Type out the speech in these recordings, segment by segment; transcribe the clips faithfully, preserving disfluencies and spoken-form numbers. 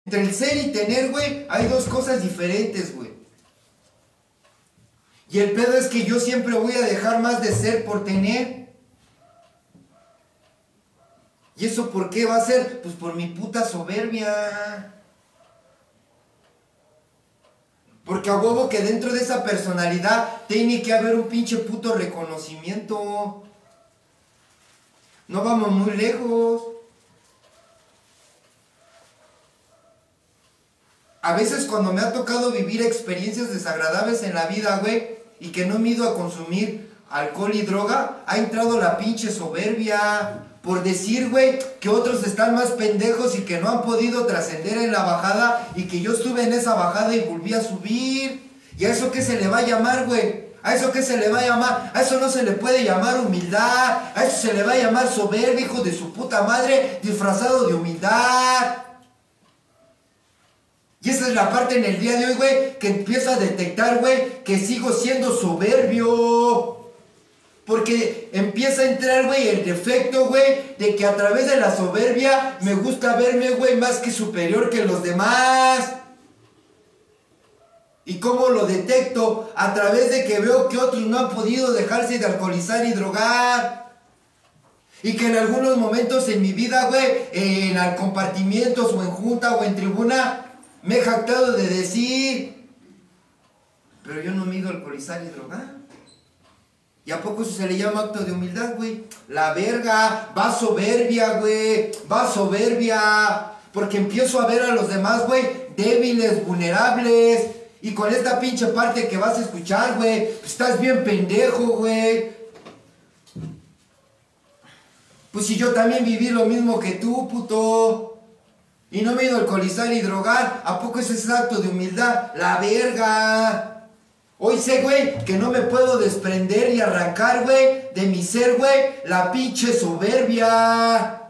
Entre el ser y tener, güey, hay dos cosas diferentes, güey. Y el pedo es que yo siempre voy a dejar más de ser por tener. ¿Y eso por qué va a ser? Pues por mi puta soberbia. Porque a huevo que dentro de esa personalidad tiene que haber un pinche puto reconocimiento. No vamos muy lejos. A veces cuando me ha tocado vivir experiencias desagradables en la vida, güey, y que no me he ido a consumir alcohol y droga, ha entrado la pinche soberbia. Por decir, güey, que otros están más pendejos y que no han podido trascender en la bajada y que yo estuve en esa bajada y volví a subir. ¿Y a eso qué se le va a llamar, güey? ¿A eso qué se le va a llamar? A eso no se le puede llamar humildad. A eso se le va a llamar soberbia, hijo de su puta madre, disfrazado de humildad. Y esa es la parte en el día de hoy, güey, que empiezo a detectar, güey, que sigo siendo soberbio. Porque empieza a entrar, güey, el defecto, güey, de que a través de la soberbia me gusta verme, güey, más que superior que los demás. ¿Y cómo lo detecto? A través de que veo que otros no han podido dejarse de alcoholizar y drogar. Y que en algunos momentos en mi vida, güey, en compartimientos o en junta o en tribuna, me he jactado de decir, pero yo no me he ido a alcoholizar y drogar. ¿Y a poco eso se le llama acto de humildad, güey? La verga, va soberbia, güey, va soberbia. Porque empiezo a ver a los demás, güey, débiles, vulnerables. Y con esta pinche parte que vas a escuchar, güey, estás bien pendejo, güey. Pues si yo también viví lo mismo que tú, puto. Y no me he ido a alcoholizar y drogar. ¿A poco ese es acto de humildad? La verga. Hoy sé, güey, que no me puedo desprender y arrancar, güey, de mi ser, güey, la pinche soberbia.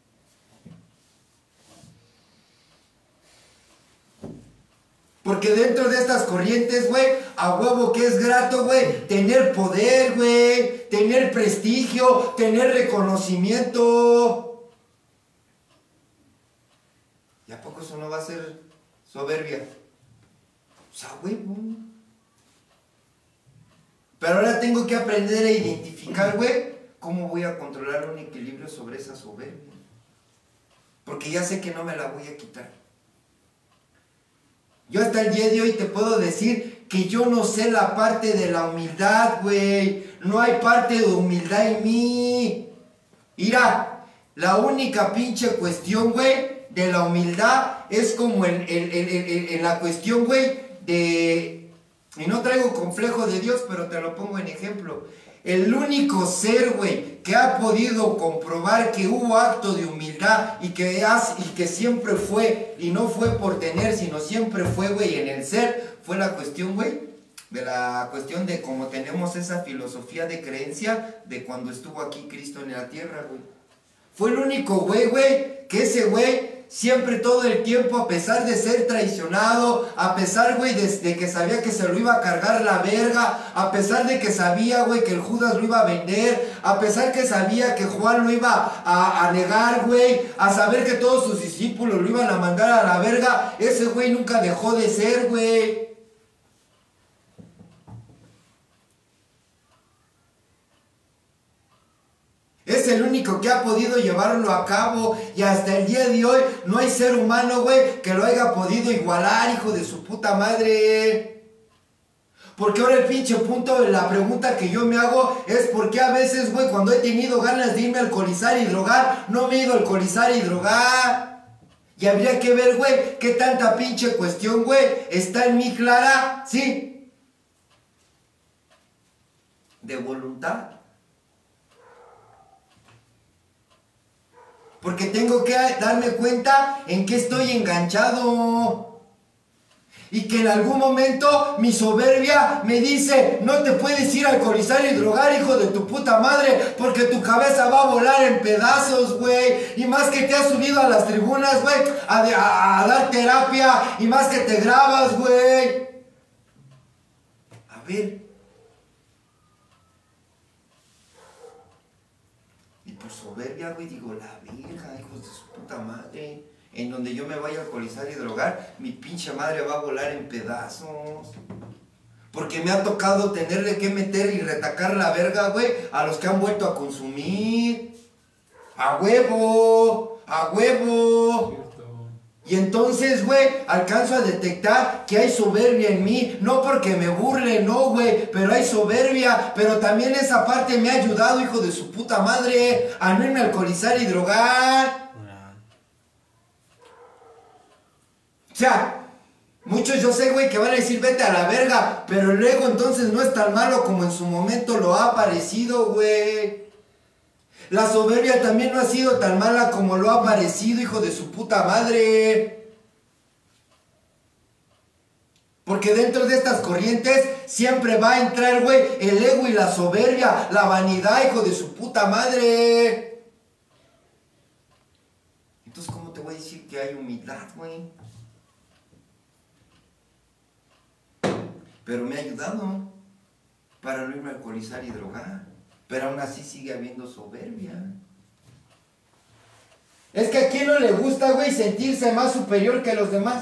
Porque dentro de estas corrientes, güey, a huevo que es grato, güey, tener poder, güey, tener prestigio, tener reconocimiento. ¿Y a poco eso no va a ser soberbia? O sea, güey, pero ahora tengo que aprender a identificar, güey, cómo voy a controlar un equilibrio sobre esa soberbia. Porque ya sé que no me la voy a quitar. Yo hasta el día de hoy te puedo decir que yo no sé la parte de la humildad, güey. No hay parte de humildad en mí. Mira, la única pinche cuestión, güey, de la humildad es como en, en, en, en, en la cuestión, güey, de... Y no traigo complejo de Dios, pero te lo pongo en ejemplo. El único ser, güey, que ha podido comprobar que hubo acto de humildad y que, has, y que siempre fue, y no fue por tener, sino siempre fue, güey, en el ser, fue la cuestión, güey, de la cuestión de cómo tenemos esa filosofía de creencia de cuando estuvo aquí Cristo en la tierra, güey. Fue el único güey, güey, que ese güey siempre todo el tiempo, a pesar de ser traicionado, a pesar, güey, de, de que sabía que se lo iba a cargar la verga, a pesar de que sabía, güey, que el Judas lo iba a vender, a pesar que sabía que Juan lo iba a, a negar, güey, a saber que todos sus discípulos lo iban a mandar a la verga, ese güey nunca dejó de ser, güey. Es el único que ha podido llevarlo a cabo y hasta el día de hoy no hay ser humano, güey, que lo haya podido igualar, hijo de su puta madre. Porque ahora el pinche punto de la pregunta que yo me hago es por qué a veces, güey, cuando he tenido ganas de irme a alcoholizar y drogar, no me he ido a alcoholizar y drogar. Y habría que ver, güey, qué tanta pinche cuestión, güey, está en mí clara, ¿sí? De voluntad. Porque tengo que darme cuenta en qué estoy enganchado. Y que en algún momento mi soberbia me dice, no te puedes ir a alcoholizar y drogar, hijo de tu puta madre, porque tu cabeza va a volar en pedazos, güey. Y más que te has subido a las tribunas, güey, a, a, a dar terapia. Y más que te grabas, güey. A ver. Y por soberbia, güey, digo, la verga, hijos de su puta madre. en donde yo me vaya a alcoholizar y drogar, mi pinche madre va a volar en pedazos. Porque me ha tocado tenerle que meter y retacar la verga, güey, a los que han vuelto a consumir. ¡A huevo! ¡A huevo! Cierto. Y entonces, güey, alcanzo a detectar que hay soberbia en mí. No porque me burle, no, güey, pero hay soberbia. Pero también esa parte me ha ayudado, hijo de su puta madre, a no irme a alcoholizar y drogar. O sea... Muchos yo sé, güey, que van a decir vete a la verga, pero luego entonces no es tan malo como en su momento lo ha parecido, güey. La soberbia también no ha sido tan mala como lo ha parecido, hijo de su puta madre. Porque dentro de estas corrientes siempre va a entrar, güey, el ego y la soberbia, la vanidad, hijo de su puta madre. Entonces, ¿cómo te voy a decir que hay humildad, güey? Pero me ha ayudado para no irme a alcoholizar y drogar. Pero aún así sigue habiendo soberbia. Es que a quién no le gusta, güey, sentirse más superior que los demás.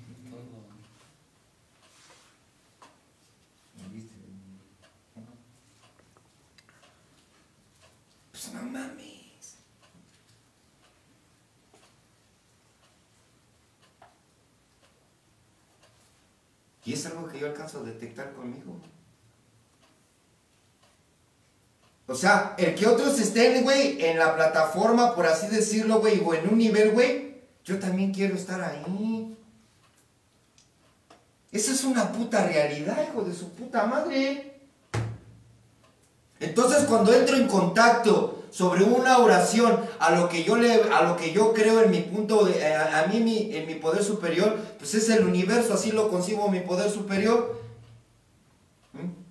Pues no mames. Y es algo que yo alcanzo a detectar conmigo. O sea, el que otros estén, güey, en la plataforma, por así decirlo, güey, o en un nivel, güey, yo también quiero estar ahí. Eso es una puta realidad, hijo de su puta madre. Entonces, cuando entro en contacto sobre una oración a lo que yo le, a lo que yo creo en mi punto, de, a, a mí mi, en mi poder superior, pues es el universo, así lo concibo mi poder superior. ¿Mm?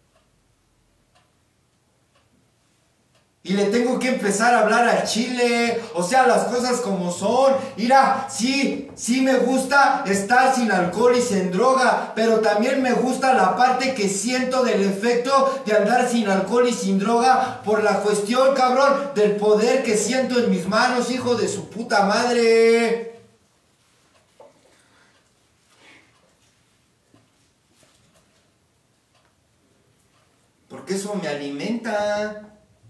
Y le tengo que empezar a hablar al chile, o sea, las cosas como son. Mira, sí, sí me gusta estar sin alcohol y sin droga, pero también me gusta la parte que siento del efecto de andar sin alcohol y sin droga por la cuestión, cabrón, del poder que siento en mis manos, hijo de su puta madre. Porque eso me alimenta.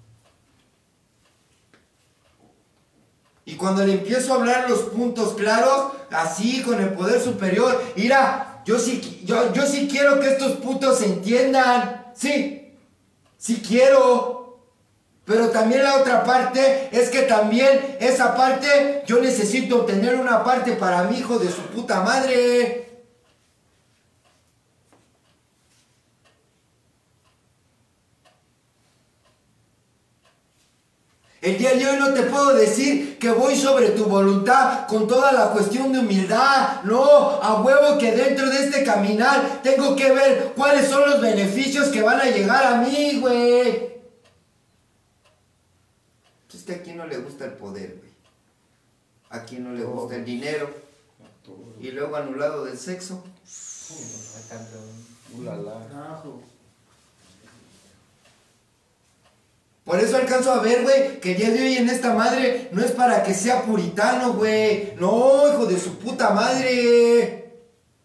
Y cuando le empiezo a hablar los puntos claros, así con el poder superior, mira, yo sí, yo, yo sí quiero que estos putos se entiendan, sí, sí quiero, pero también la otra parte es que también esa parte, yo necesito obtener una parte para mi hijo de su puta madre. El día de hoy no te puedo decir que voy sobre tu voluntad con toda la cuestión de humildad. No, a huevo que dentro de este caminar tengo que ver cuáles son los beneficios que van a llegar a mí, güey. Es que a quién no le gusta el poder, güey. A quién no le gusta el dinero. Y luego anulado del sexo. Por eso alcanzo a ver, güey, que el día de hoy en esta madre no es para que sea puritano, güey. No, hijo de su puta madre.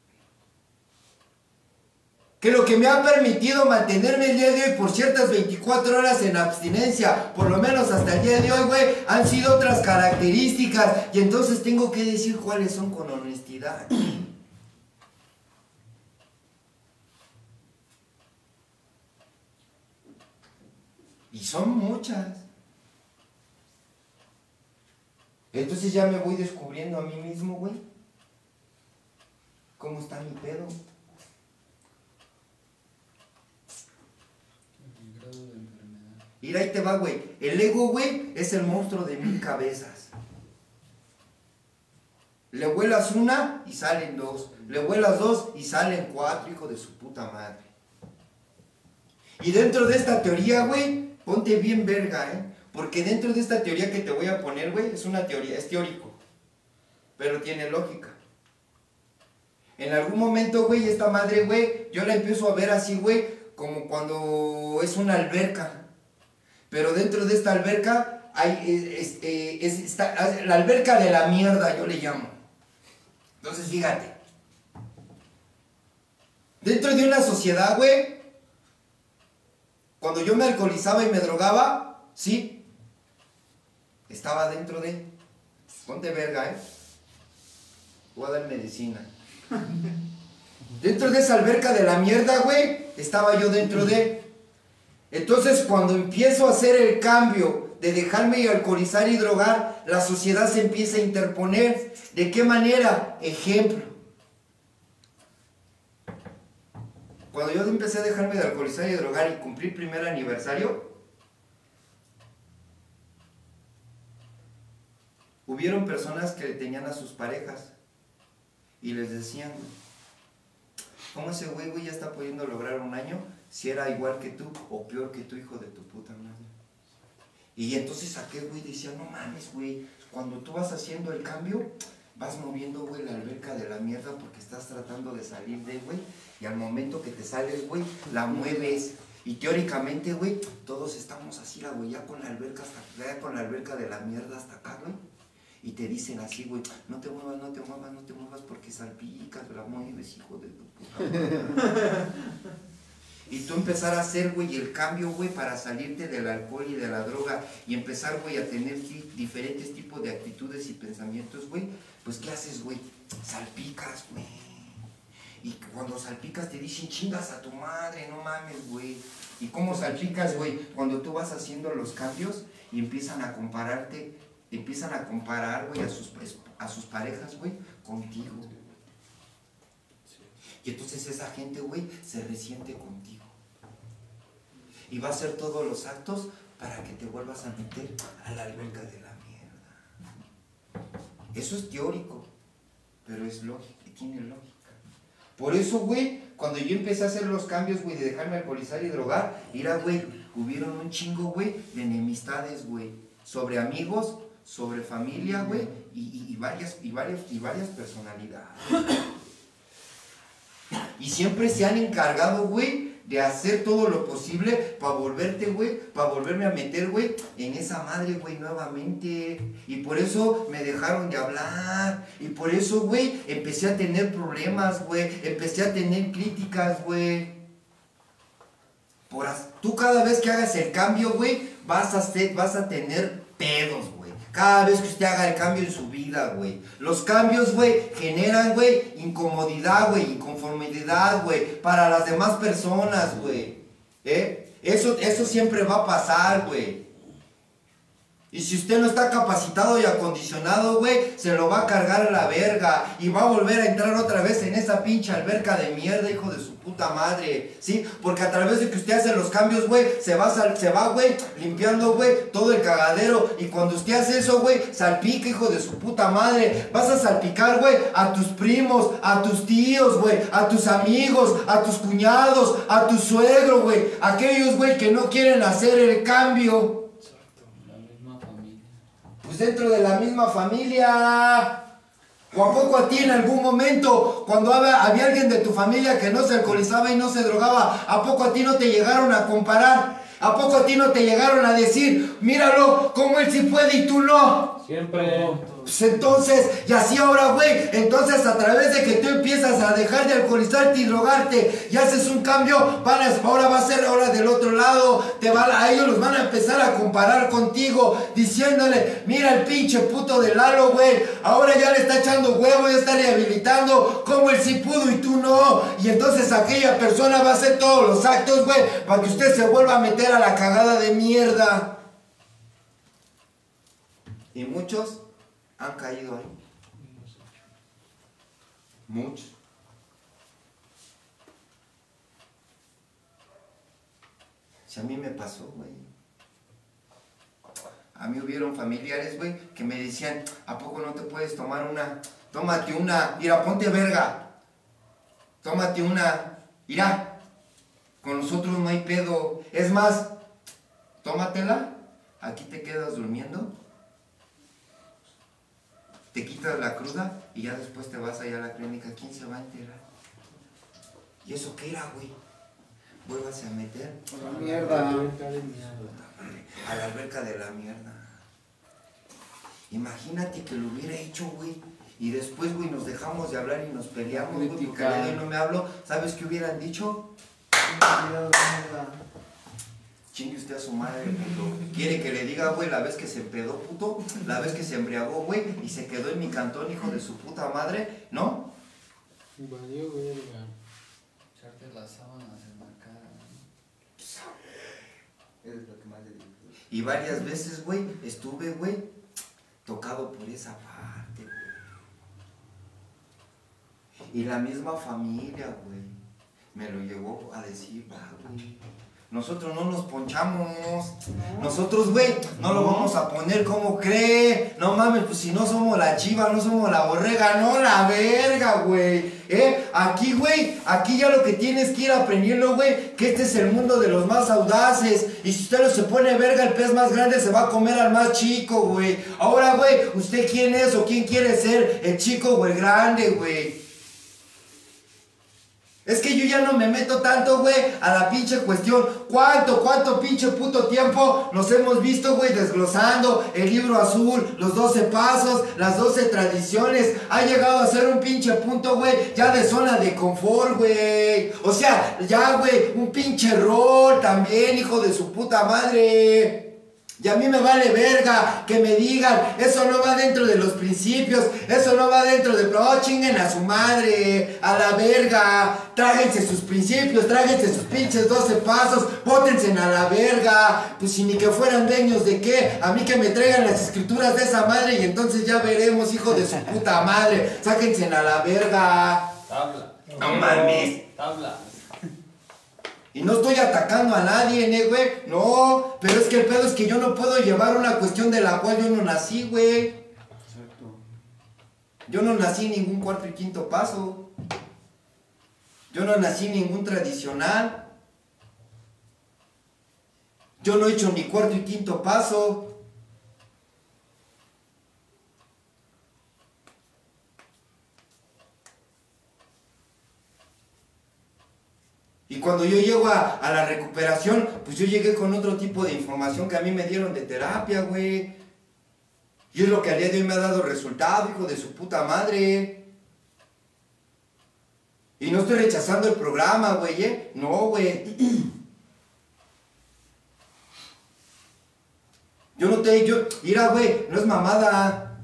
Que lo que me ha permitido mantenerme el día de hoy por ciertas veinticuatro horas en abstinencia, por lo menos hasta el día de hoy, güey, han sido otras características. Y entonces tengo que decir cuáles son con honestidad. Y son muchas. Entonces ya me voy descubriendo a mí mismo, güey. ¿Cómo está mi pedo? El grado de enfermedad. Mira, ahí te va, güey. El ego, güey, es el monstruo de mil cabezas. Le vuelas una y salen dos. Le vuelas dos y salen cuatro, hijo de su puta madre. Y dentro de esta teoría, güey, ponte bien verga, ¿eh? Porque dentro de esta teoría que te voy a poner, güey, es una teoría, es teórico. Pero tiene lógica. En algún momento, güey, esta madre, güey, yo la empiezo a ver así, güey, como cuando es una alberca. Pero dentro de esta alberca hay, es, es, eh, es, está, la alberca de la mierda, yo le llamo. Entonces, fíjate. Dentro de una sociedad, güey, cuando yo me alcoholizaba y me drogaba, sí, estaba dentro de... Ponte verga, ¿eh? Voy a dar medicina. Dentro de esa alberca de la mierda, güey, estaba yo dentro de... Entonces, cuando empiezo a hacer el cambio de dejarme alcoholizar y drogar, la sociedad se empieza a interponer. ¿De qué manera? Ejemplo. Cuando yo empecé a dejarme de alcoholizar y drogar y cumplí primer aniversario, hubieron personas que tenían a sus parejas y les decían, ¿cómo ese güey, güey, ya está pudiendo lograr un año si era igual que tú o peor que tu hijo de tu puta madre? Y entonces aquel güey decía, no mames, güey, cuando tú vas haciendo el cambio, vas moviendo, güey, la alberca de la mierda porque estás tratando de salir de, güey, y al momento que te sales, güey, la mueves. Y teóricamente, güey, todos estamos así, la güey, ya con la alberca hasta, ya con la alberca de la mierda hasta acá, güey. Y te dicen así, güey, no te muevas, no te muevas, no te muevas porque salpicas, la mueves, hijo de tu puta madre. Y tú empezar a hacer, güey, el cambio, güey, para salirte del alcohol y de la droga y empezar, güey, a tener diferentes tipos de actitudes y pensamientos, güey, pues ¿qué haces, güey? Salpicas, güey. Y cuando salpicas te dicen, chingas a tu madre, no mames, güey. ¿Y cómo salpicas, güey? Cuando tú vas haciendo los cambios y empiezan a compararte, empiezan a comparar, güey, a sus, a sus parejas, güey, contigo. Y entonces esa gente, güey, se resiente contigo. Y va a hacer todos los actos para que te vuelvas a meter a la alberca de la mierda. Eso es teórico, pero es lógico, tiene lógica. Por eso, güey, cuando yo empecé a hacer los cambios, güey, de dejarme alcoholizar y drogar, mira, güey, hubieron un chingo, güey, de enemistades, güey, sobre amigos, sobre familia, güey, y, y, y, varias, y, varias, y varias personalidades. Y siempre se han encargado, güey, de hacer todo lo posible para volverte, güey, para volverme a meter, güey, en esa madre, güey, nuevamente. Y por eso me dejaron de hablar. Y por eso, güey, empecé a tener problemas, güey. Empecé a tener críticas, güey. Por as... Tú cada vez que hagas el cambio, güey, vas a, hacer, vas a tener pedos, güey. Cada vez que usted haga el cambio en su vida, güey. Los cambios, güey, generan, güey, incomodidad, güey, inconformidad, güey, para las demás personas, güey. ¿Eh? Eso, eso siempre va a pasar, güey. Y si usted no está capacitado y acondicionado, güey, se lo va a cargar a la verga. Y va a volver a entrar otra vez en esa pinche alberca de mierda, hijo de su puta madre. ¿Sí? Porque a través de que usted hace los cambios, güey, se va, se va, güey, limpiando, güey, todo el cagadero. Y cuando usted hace eso, güey, salpica, hijo de su puta madre. Vas a salpicar, güey, a tus primos, a tus tíos, güey, a tus amigos, a tus cuñados, a tu suegro, güey. Aquellos, güey, que no quieren hacer el cambio. Pues dentro de la misma familia. ¿O a poco a ti en algún momento, cuando había, había alguien de tu familia que no se alcoholizaba y no se drogaba, a poco a ti no te llegaron a comparar? ¿A poco a ti no te llegaron a decir, míralo, cómo él sí puede y tú no? Siempre. Pues entonces, y así ahora, güey, entonces a través de que tú empiezas a dejar de alcoholizarte y drogarte y haces un cambio, van a, ahora va a ser ahora del otro lado, te va, a ellos los van a empezar a comparar contigo, diciéndole, mira el pinche puto de Lalo, güey, ahora ya le está echando huevo, ya está rehabilitando, como él sí pudo y tú no, y entonces aquella persona va a hacer todos los actos, güey, para que usted se vuelva a meter a la cagada de mierda. Y muchos han caído ahí. Muchos. Si a mí me pasó, güey. A mí hubieron familiares, güey, que me decían, ¿a poco no te puedes tomar una? Tómate una, mira, ponte verga. Tómate una, mira, con nosotros no hay pedo. Es más, tómatela, aquí te quedas durmiendo. Te quitas la cruda y ya después te vas allá a la clínica. ¿Quién se va a enterar? ¿Y eso qué era, güey? Vuélvase a meter La mierda. a la alberca de la mierda. Imagínate que lo hubiera hecho, güey. Y después, güey, nos dejamos de hablar y nos peleamos, güey, porque le doy y no me hablo. ¿Sabes qué hubieran dicho? Chingue usted a su madre, puto. Quiere que le diga, güey, la vez que se empedó, puto, la vez que se embriagó, güey, y se quedó en mi cantón, hijo de su puta madre, ¿no? Valió, verga. Echarte las sábanas en la cara, ¿no? Es lo que más le digo. Y varias veces, güey, estuve, güey, tocado por esa parte, güey. Y la misma familia, güey, me lo llegó a decir, va, güey. Nosotros no nos ponchamos. Nosotros, güey, no lo vamos a poner como cree. No mames, pues si no somos la chiva, no somos la borrega, no la verga, güey. ¿Eh? Aquí, güey, aquí ya lo que tienes que ir aprendiendo, güey, que este es el mundo de los más audaces. Y si usted no se pone verga, el pez más grande se va a comer al más chico, güey. Ahora, güey, ¿usted quién es o quién quiere ser? ¿El chico o el grande, güey? Es que yo ya no me meto tanto, güey, a la pinche cuestión. ¿Cuánto, cuánto pinche puto tiempo nos hemos visto, güey, desglosando el libro azul, los doce pasos, las doce tradiciones? Ha llegado a ser un pinche punto, güey, ya de zona de confort, güey. O sea, ya, güey, un pinche rol también, hijo de su puta madre. Y a mí me vale verga que me digan, eso no va dentro de los principios, eso no va dentro de... Oh, chinguen a su madre, a la verga, tráguense sus principios, tráguense sus pinches doce pasos, bótense a la verga, pues si ni que fueran dueños de qué, a mí que me traigan las escrituras de esa madre y entonces ya veremos, hijo de su puta madre, sáquense a la verga. Tabla. No mames. Tabla. Y no estoy atacando a nadie, ¿eh, güey? No, pero es que el pedo es que yo no puedo llevar una cuestión de la cual yo no nací, güey. Exacto. Yo no nací en ningún cuarto y quinto paso. Yo no nací en ningún tradicional. Yo no he hecho ni cuarto y quinto paso. Y cuando yo llego a, a la recuperación, pues yo llegué con otro tipo de información que a mí me dieron de terapia, güey. Y es lo que al día de hoy me ha dado resultado, hijo de su puta madre. Y no estoy rechazando el programa, güey, ¿eh? No, güey. Yo no te... Yo, mira, güey, no es mamada.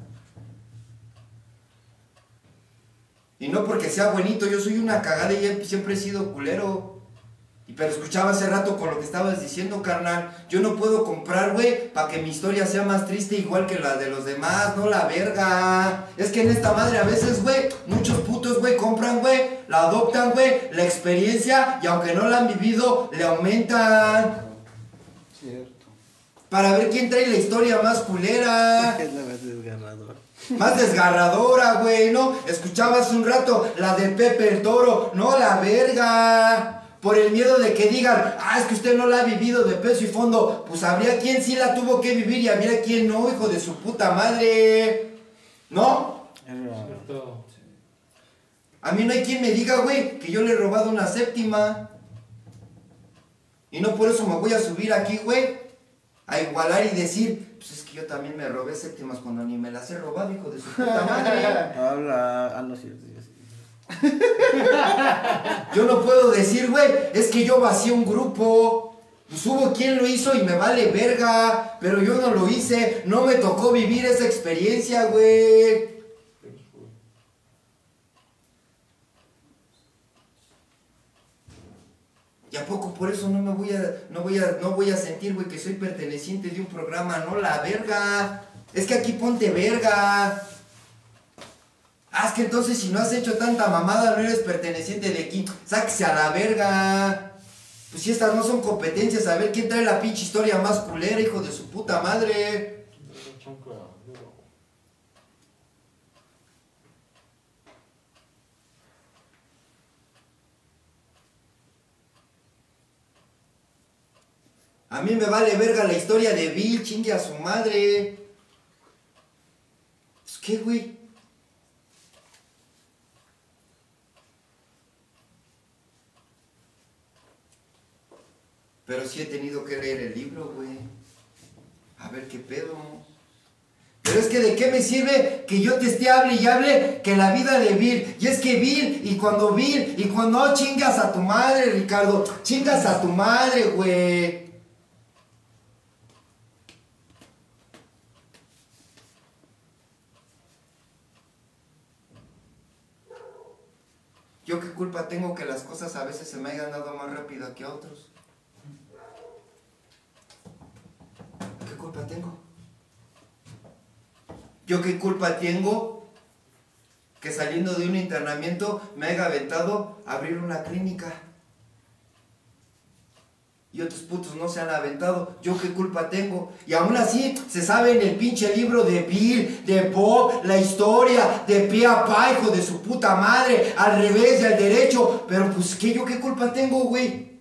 Y no porque sea bonito, yo soy una cagada y siempre he sido culero. Pero escuchaba hace rato con lo que estabas diciendo, carnal. Yo no puedo comprar, güey, para que mi historia sea más triste igual que la de los demás, no la verga. Es que en esta madre a veces, güey, muchos putos, güey, compran, güey, la adoptan, güey, la experiencia y aunque no la han vivido, le aumentan. Cierto. Para ver quién trae la historia más culera. Es la más desgarradora. Más desgarradora, güey, ¿no? Escuchaba hace un rato la de Pepe el Toro, no la verga. Por el miedo de que digan, ah, es que usted no la ha vivido de peso y fondo. Pues habría quien sí la tuvo que vivir y habría quien no, hijo de su puta madre. ¿No? Cierto. A mí no hay quien me diga, güey, que yo le he robado una séptima. Y no por eso me voy a subir aquí, güey, a igualar y decir, pues es que yo también me robé séptimas cuando ni me las he robado, hijo de su puta madre. Habla. Ah, no, cierto, sí, sí. Yo no puedo decir, güey, es que yo vacié un grupo. Pues hubo quien lo hizo y me vale verga. Pero yo no lo hice. No me tocó vivir esa experiencia, güey. ¿Y a poco por eso no me voy a, no voy a, no voy a sentir, güey, que soy perteneciente de un programa? No, la verga. Es que aquí ponte verga. Ah, es que entonces si no has hecho tanta mamada no eres perteneciente de aquí. Sáquese a la verga. Pues si estas no son competencias, a ver quién trae la pinche historia más culera, hijo de su puta madre. A mí me vale verga la historia de Bill, chingue a su madre. Pues qué, güey. Pero sí he tenido que leer el libro, güey. A ver qué pedo. Pero es que ¿de qué me sirve que yo te esté hable y hable que la vida de Bill? Y es que Bill, y cuando Bill, y cuando no, chingas a tu madre, Ricardo. Chingas a tu madre, güey. ¿Yo qué culpa tengo que las cosas a veces se me hayan dado más rápido que a otros? ¿Qué culpa tengo? ¿Yo qué culpa tengo que saliendo de un internamiento me haya aventado a abrir una clínica? Y otros putos no se han aventado. ¿Yo qué culpa tengo? Y aún así se sabe en el pinche libro de Bill, de Bob, la historia de pie a pa, hijo de su puta madre, al revés y al derecho. Pero pues, ¿qué? ¿Yo qué culpa tengo, güey?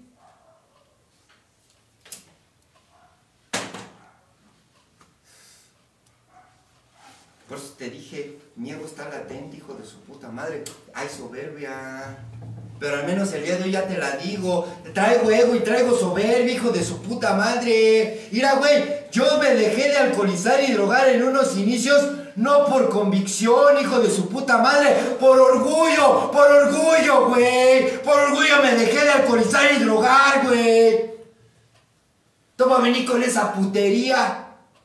Por eso te dije, mi ego está latente, hijo de su puta madre. Ay, soberbia. Pero al menos el día de hoy ya te la digo. Traigo ego y traigo soberbia, hijo de su puta madre. Mira, güey, yo me dejé de alcoholizar y drogar en unos inicios, no por convicción, hijo de su puta madre. Por orgullo, por orgullo, güey. Por orgullo me dejé de alcoholizar y drogar, güey. Toma, vení con esa putería.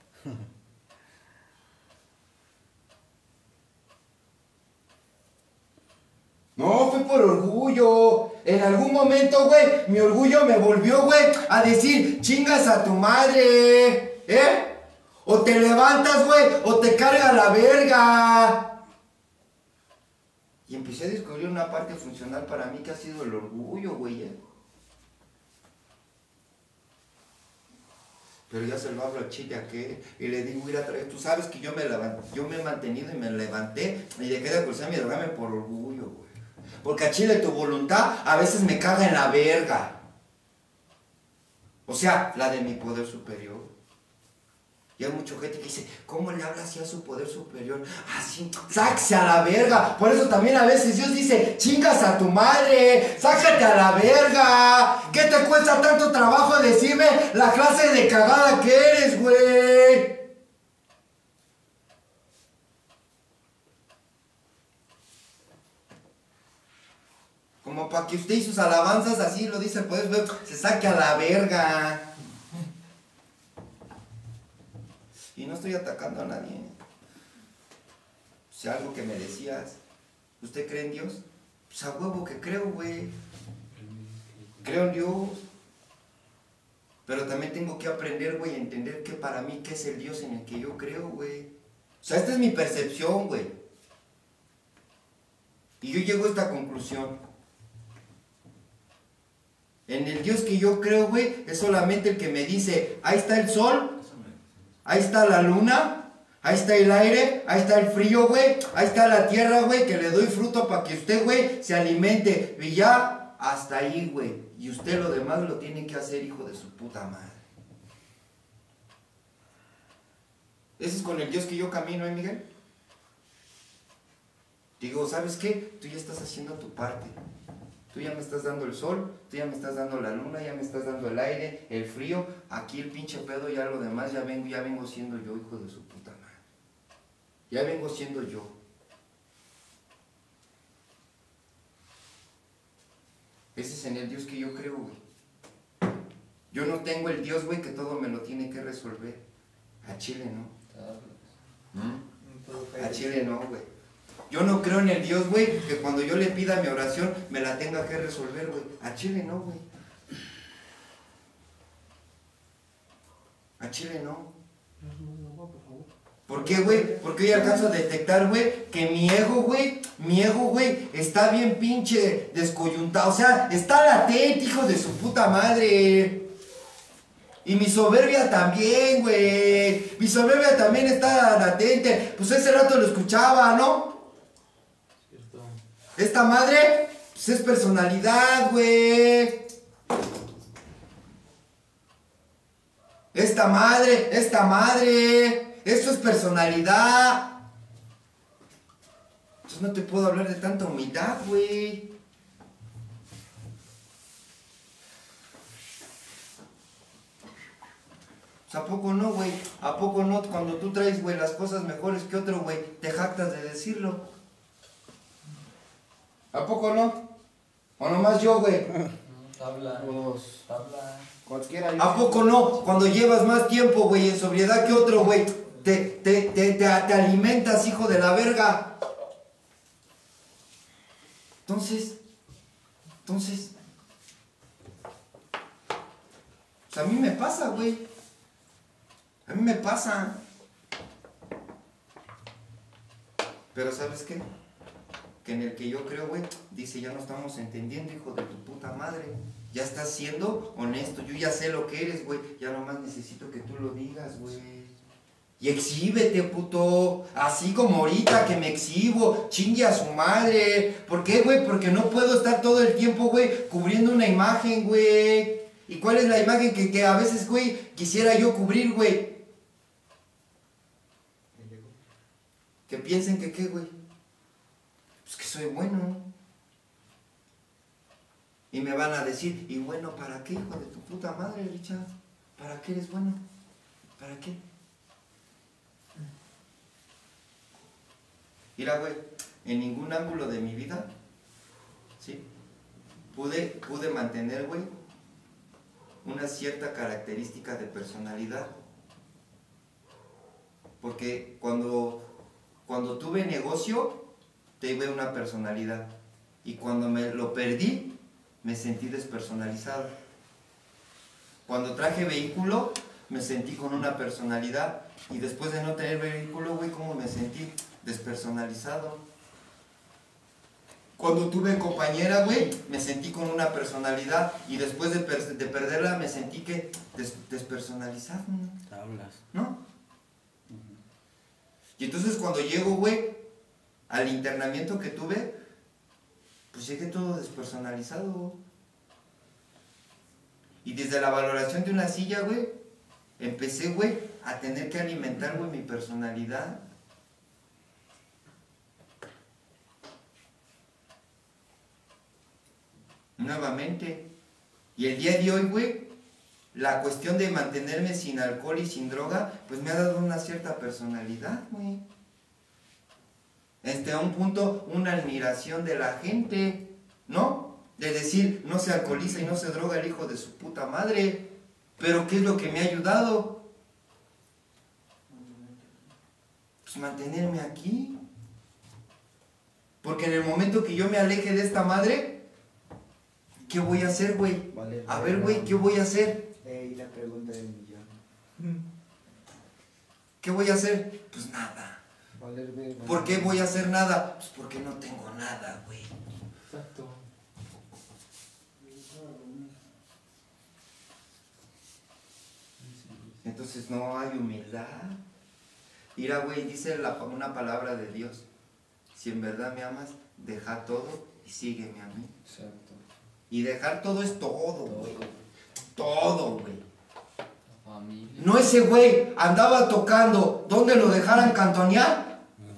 No, fue por orgullo. En algún momento, güey, mi orgullo me volvió, güey, a decir, chingas a tu madre, ¿eh? O te levantas, güey, o te carga la verga. Y empecé a descubrir una parte funcional para mí que ha sido el orgullo, güey, ¿eh? Pero ya se lo hablo al chile a qué, y le digo, mira, tú sabes que yo me levanté, yo me he mantenido y me levanté, y dejé de acusarme y drogarme por orgullo, güey. Porque a chile tu voluntad a veces me caga en la verga. O sea, la de mi poder superior. Y hay mucha gente que dice, ¿cómo le habla así a su poder superior? Así, sáquese a la verga. Por eso también a veces Dios dice, chingas a tu madre, sácate a la verga. ¿Qué te cuesta tanto trabajo decirme la clase de cagada que eres, güey? Como para que usted y sus alabanzas, así lo dice el poder, se saque a la verga. Y no estoy atacando a nadie. O sea, algo que me decías. ¿Usted cree en Dios? Pues a huevo que creo, güey. Creo en Dios. Pero también tengo que aprender, güey, a entender que para mí, ¿qué es el Dios en el que yo creo, güey? O sea, esta es mi percepción, güey. Y yo llego a esta conclusión. En el Dios que yo creo, güey, es solamente el que me dice, ahí está el sol, ahí está la luna, ahí está el aire, ahí está el frío, güey, ahí está la tierra, güey, que le doy fruto para que usted, güey, se alimente. Y ya, hasta ahí, güey. Y usted lo demás lo tiene que hacer, hijo de su puta madre. Ese es con el Dios que yo camino, ¿eh, Miguel? Digo, ¿sabes qué? Tú ya estás haciendo tu parte. Tú ya me estás dando el sol, tú ya me estás dando la luna, ya me estás dando el aire, el frío. Aquí el pinche pedo, ya lo demás, ya vengo, ya vengo siendo yo, hijo de su puta madre. Ya vengo siendo yo. Ese es en el Dios que yo creo, güey. Yo no tengo el Dios, güey, que todo me lo tiene que resolver. A Chile, ¿no? ¿Mm? A Chile no, güey. Yo no creo en el Dios, güey, que cuando yo le pida mi oración me la tenga que resolver, güey. A Chile no, güey. A Chile no. ¿Por qué, güey? Porque hoy alcanzo a detectar, güey, que mi ego, güey, mi ego, güey, está bien pinche descoyuntado. O sea, está latente, hijo de su puta madre. Y mi soberbia también, güey. Mi soberbia también está latente. Pues ese rato lo escuchaba, ¿no? Cierto. Esta madre, pues es personalidad, güey. Esta madre, esta madre. Eso es personalidad. Entonces no te puedo hablar de tanta humildad, güey. Pues, ¿a poco no, güey? ¿A poco no? Cuando tú traes, güey, las cosas mejores que otro, güey, te jactas de decirlo. ¿A poco no? ¿O nomás yo, güey? No, tabla. Todos. Tabla. Cualquiera. ¿A poco no? Cuando llevas más tiempo, güey, en sobriedad que otro, güey, te, te, te, te, te alimentas, hijo de la verga. Entonces, entonces, pues a mí me pasa, güey. A mí me pasa. Pero ¿sabes qué? Que en el que yo creo, güey, dice, ya no estamos entendiendo, hijo de tu puta madre. Ya estás siendo honesto, yo ya sé lo que eres, güey. Ya nomás necesito que tú lo digas, güey. Y exhíbete, puto. Así como ahorita que me exhibo, chingue a su madre. ¿Por qué, güey? Porque no puedo estar todo el tiempo, güey, cubriendo una imagen, güey. ¿Y cuál es la imagen que, que a veces, güey, quisiera yo cubrir, güey? Que piensen que qué, güey. Pues que soy bueno. Y me van a decir, ¿y bueno para qué, hijo de tu puta madre, Richard? ¿Para qué eres bueno? ¿Para qué? Mira, güey, en ningún ángulo de mi vida, ¿sí? Pude, pude mantener, güey, una cierta característica de personalidad. Porque cuando, cuando tuve negocio, tuve una personalidad. Y cuando me lo perdí, me sentí despersonalizado. Cuando traje vehículo, me sentí con una personalidad. Y después de no tener vehículo, güey, ¿cómo me sentí? Despersonalizado. Cuando tuve compañera, güey, me sentí con una personalidad. Y después de, per de perderla, me sentí que des despersonalizado. Tablas. ¿No? Uh-huh. Y entonces cuando llego, güey, al internamiento que tuve, pues llegué todo despersonalizado. Y desde la valoración de una silla, güey, empecé, güey, a tener que alimentar, güey, mi personalidad. Nuevamente. Y el día de hoy, güey, la cuestión de mantenerme sin alcohol y sin droga, pues me ha dado una cierta personalidad, güey. Este, a un punto, una admiración de la gente, ¿no? De decir, no se alcoholiza y no se droga el hijo de su puta madre. Pero ¿qué es lo que me ha ayudado? Pues mantenerme aquí. Porque en el momento que yo me aleje de esta madre, ¿qué voy a hacer, güey? Vale, a ver, güey, ¿qué voy a hacer? Ey, la pregunta del millón. ¿Qué voy a hacer? Pues nada. Valer, ver, valer. ¿Por qué voy a hacer nada? Pues porque no tengo nada, güey. Exacto. Entonces no hay humildad. Mira, güey, dice la, una palabra de Dios. Si en verdad me amas, deja todo y sígueme a mí. Exacto. Y dejar todo es todo, güey. Todo, güey. La familia. No ese güey andaba tocando donde lo dejaran cantonear.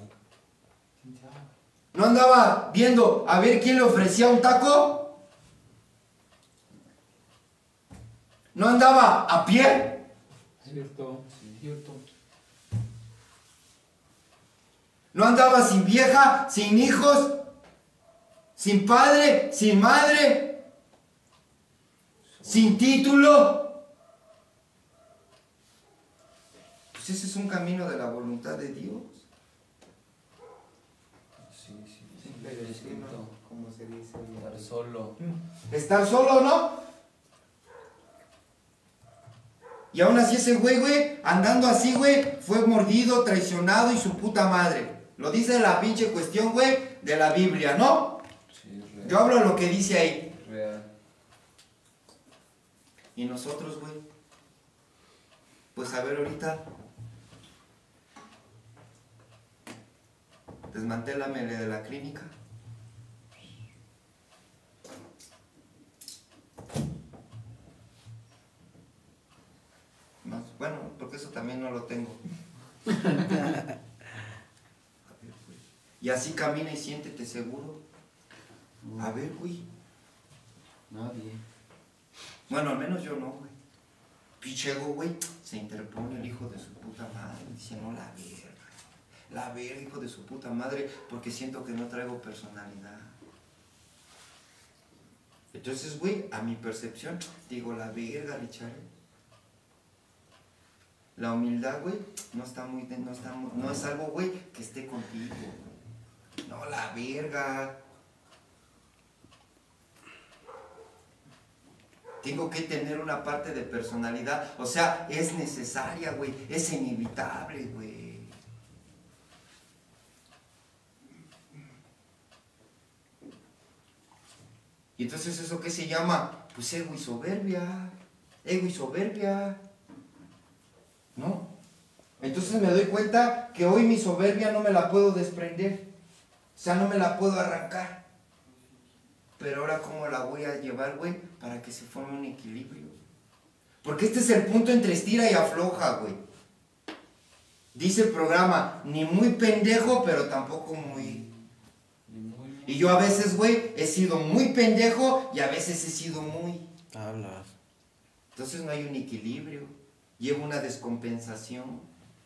¿No andaba viendo a ver quién le ofrecía un taco? ¿No andaba a pie? Cierto, cierto. ¿No andaba sin vieja, sin hijos, sin padre, sin madre, sin título? Pues ese es un camino de la voluntad de Dios. Sí, sí, sí. Pero es que no, Siento como se dice. estar solo. Estar solo, ¿no? Y aún así ese güey, güey, andando así, güey, fue mordido, traicionado y su puta madre. Lo dice la pinche cuestión, güey, de la Biblia, ¿no? Sí, real. Yo hablo lo que dice ahí. Real. Y nosotros, güey, pues a ver ahorita, desmantélamele de la clínica. Más, bueno, porque eso también no lo tengo. Y así camina y siéntete seguro. A ver, güey. Nadie. Bueno, al menos yo no, güey. Pinche ego, güey, se interpone el hijo de su puta madre. Dice, no, la verga. La verga, hijo de su puta madre, porque siento que no traigo personalidad. Entonces, güey, a mi percepción, digo, la verga, Richard. La humildad, güey, no está muy, no está, no es algo, güey, que esté contigo. No, la verga. Tengo que tener una parte de personalidad. O sea, es necesaria, güey. Es inevitable, güey. Y entonces, ¿eso qué se llama? Pues ego y soberbia. Ego y soberbia. ¿No? Entonces me doy cuenta que hoy mi soberbia no me la puedo desprender. O sea, no me la puedo arrancar. Pero ahora, ¿cómo la voy a llevar, güey? Para que se forme un equilibrio. Porque este es el punto entre estira y afloja, güey. Dice el programa, ni muy pendejo, pero tampoco muy... Y yo a veces, güey, he sido muy pendejo y a veces he sido muy... Hablas. Entonces no hay un equilibrio. Llevo una descompensación.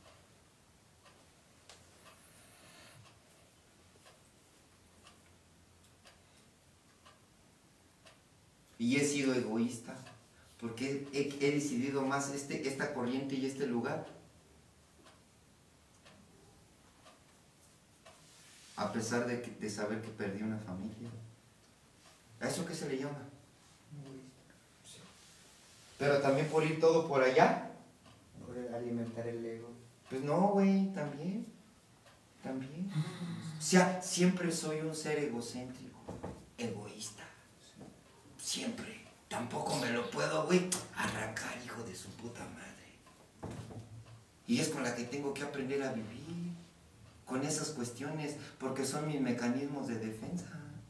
Y he sido egoísta, porque he, he decidido más este, esta corriente y este lugar. A pesar de, que, de saber que perdí una familia. ¿A eso qué se le llama? Pero también por ir todo por allá. Por alimentar el ego. Pues no, güey, también. También. O sea, siempre soy un ser egocéntrico, egoísta. Siempre. Tampoco me lo puedo, güey, arrancar, hijo de su puta madre. Y es con la que tengo que aprender a vivir. Con esas cuestiones, porque son mis mecanismos de defensa.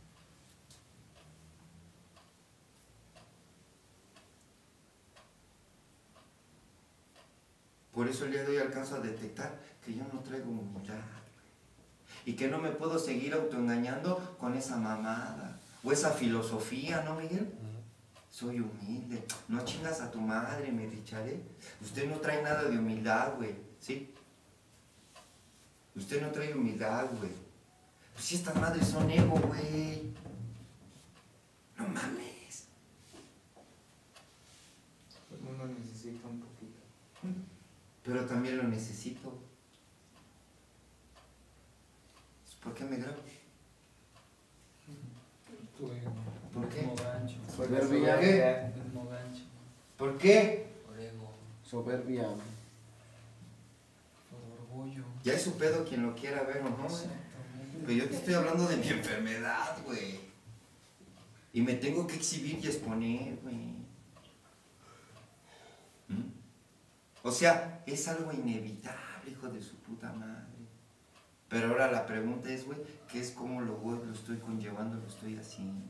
Por eso el día de hoy alcanzo a detectar que yo no traigo humildad. Y que no me puedo seguir autoengañando con esa mamada. O esa filosofía, ¿no, Miguel? Soy humilde. No chingas a tu madre, me dicharé. Usted no trae nada de humildad, güey. ¿Sí? Usted no trae humildad, güey. Pues si estas madres son ego, güey. No mames. Uno necesita un poquito. Pero también lo necesito. ¿Por qué me grabo? Tu ego. ¿Por qué? Mismo gancho. Soberbia. ¿Qué? Mismo gancho. ¿Por qué? Por ego. Soberbia. Por orgullo. Ya es su pedo quien lo quiera ver o no, güey. Exactamente. Pero yo te estoy hablando de mi enfermedad, güey. Y me tengo que exhibir y exponer, güey. ¿Mm? O sea, es algo inevitable, hijo de su puta madre. Pero ahora la pregunta es, güey, ¿qué es cómo lo, lo estoy conllevando, lo estoy haciendo?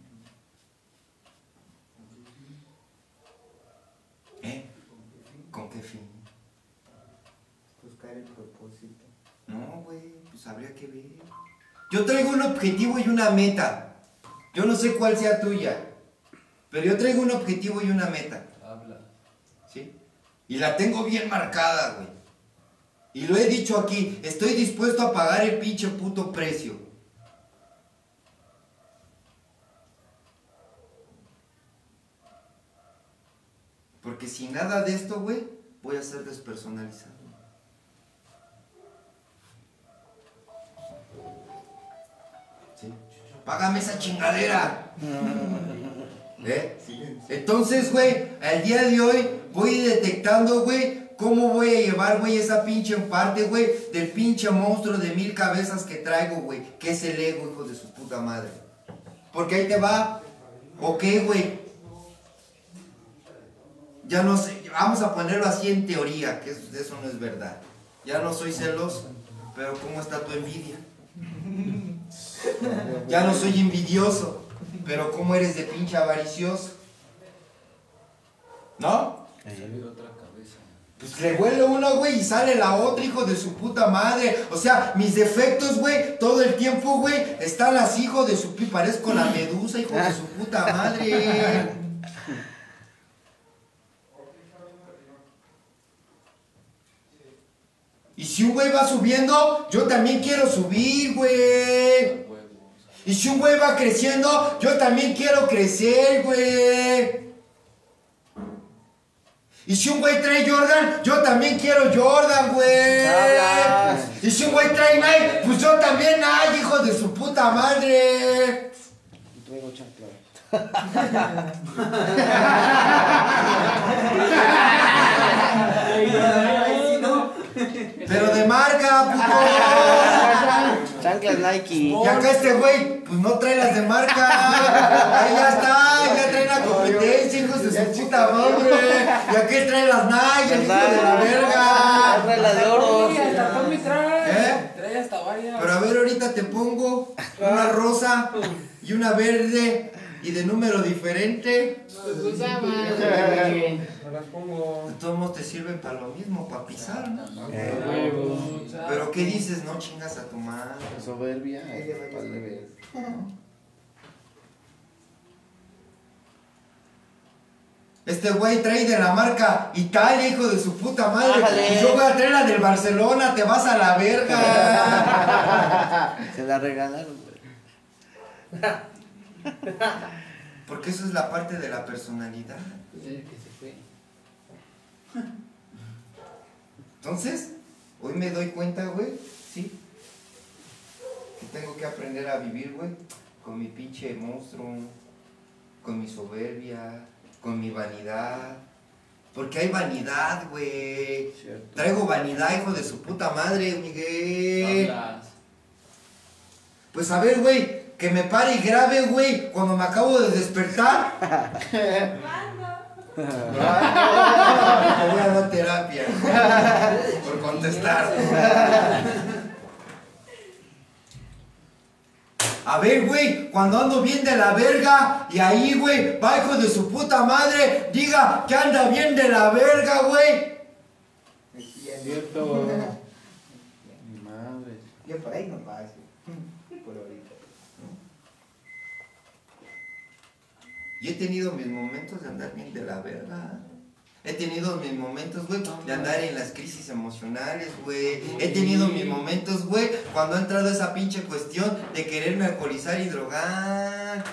¿Eh? ¿Con qué fin? Buscar el propósito. No, güey, pues habría que ver. Yo traigo un objetivo y una meta. Yo no sé cuál sea tuya, pero yo traigo un objetivo y una meta. Habla. ¿Sí? Y la tengo bien marcada, güey. Y lo he dicho aquí, estoy dispuesto a pagar el pinche puto precio. Porque sin nada de esto, güey, voy a ser despersonalizado. ¿Sí? Págame esa chingadera. ¿Eh? Entonces, güey, al día de hoy voy detectando, güey, cómo voy a llevar, güey, esa pinche parte, güey, del pinche monstruo de mil cabezas que traigo, güey, que es el ego, hijo de su puta madre. Porque ahí te va. Ok, güey. Ya no sé, vamos a ponerlo así en teoría, que eso, eso no es verdad. Ya no soy celoso, pero ¿cómo está tu envidia? Ya no soy envidioso, pero ¿cómo eres de pinche avaricioso? ¿No? Salió otra cabeza. Pues le huele uno, güey, y sale la otra, hijo de su puta madre. O sea, mis defectos, güey, todo el tiempo, güey, están así, hijo de su pi, parezco la medusa, hijo de su puta madre. Y si un güey va subiendo, yo también quiero subir, güey. Y si un güey va creciendo, yo también quiero crecer, güey. Y si un güey trae Jordan, yo también quiero Jordan, güey. Y si un güey trae Nike, pues yo también Nike, hijo de su puta madre. Traigo chanclas. Pero de marca, puto. Chanclas Nike. Y acá este güey, pues no trae las de marca. Ahí ya está, ya trae la competencia, hijos de su puta madre. Y aquí trae las Nike, el hijo de la verga. Trae la de oro. Hasta Tommy trae. ¿Eh? Trae hasta varias. Pero a ver, ahorita te pongo una rosa y una verde y de número diferente. Pues llama. No las pongo. De todos modos te sirven para lo mismo, para pisar, ¿no? Huevo. Pero ¿qué dices? No chingas a tu madre. Soberbia. Vale, Este güey trae de la marca Italia, hijo de su puta madre. Ájale. Y yo voy a traer la del Barcelona, te vas a la verga. se la regalaron, güey. Porque eso es la parte de la personalidad. El que se fue. Entonces, hoy me doy cuenta, güey, sí, que tengo que aprender a vivir, güey, con mi pinche monstruo, con mi soberbia, con mi vanidad. Porque hay vanidad, güey. Cierto. Traigo vanidad, hijo de su puta madre, Miguel. Hablas. Pues a ver, güey, que me pare y grabe, güey, cuando me acabo de despertar. Te voy a dar terapia por contestar. A ver, güey, cuando ando bien de la verga y ahí, güey, va hijo de su puta madre, diga que anda bien de la verga, güey. Cierto. Mi madre. Yo por ahí no paso. Por ahorita. Y he tenido mis momentos de andar bien de la verga. He tenido mis momentos, güey, de andar en las crisis emocionales, güey. He tenido mis momentos, güey, cuando ha entrado esa pinche cuestión de quererme alcoholizar y drogar.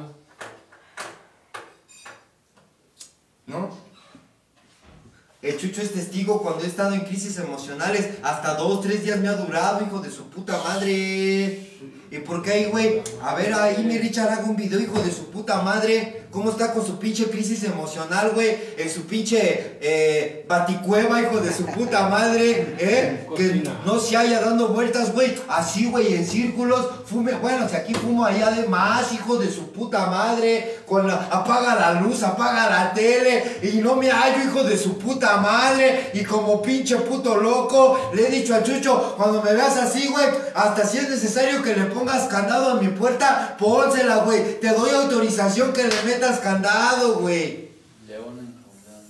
¿No? El Chucho es testigo cuando he estado en crisis emocionales. Hasta dos, tres días me ha durado, hijo de su puta madre. ¿Y por qué ahí, güey? A ver, ahí mi Richard haga un video, hijo de su puta madre. ¿Cómo está con su pinche crisis emocional, güey? En su pinche eh, baticueva, hijo de su puta madre, ¿eh? Que no se haya dando vueltas, güey. Así, güey, en círculos. Fume, bueno, si aquí fumo allá de más, hijo de su puta madre. Con la, apaga la luz, apaga la tele. Y no me hallo, hijo de su puta madre. Y como pinche puto loco, le he dicho al Chucho, cuando me veas así, güey, hasta si es necesario que le pongas candado a mi puerta, pónsela, güey. Te doy autorización que le metas candado, güey. León enjaulado.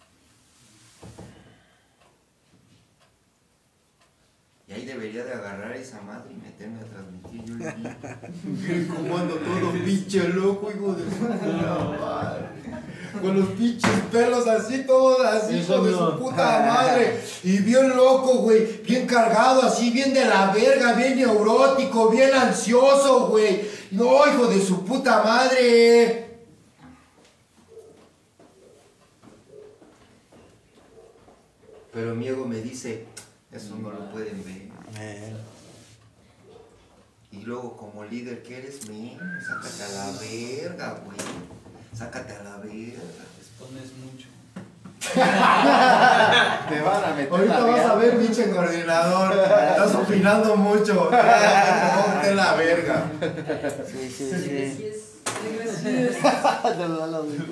Y ahí debería de agarrar esa madre y meterme a transmitir yo el día. Miren cómo ando todo pinche loco, hijo de su puta madre. Con los pinches pelos así, todos así, hijo de su puta madre. Y bien loco, güey. Bien cargado, así, bien de la verga, bien neurótico, bien ansioso, güey. No, hijo de su puta madre. Pero mi ego me dice, eso no lo pueden ver. Eh, Y luego, como líder que eres, men, sácate a la verga, güey. Sácate a la verga. Expones mucho. Te van a meter Ahorita la vas a riata. ver, pinche coordinador. Estás opinando mucho. Ponte la verga. Sí, sí, sí. Gracias. Te lo dan los güey.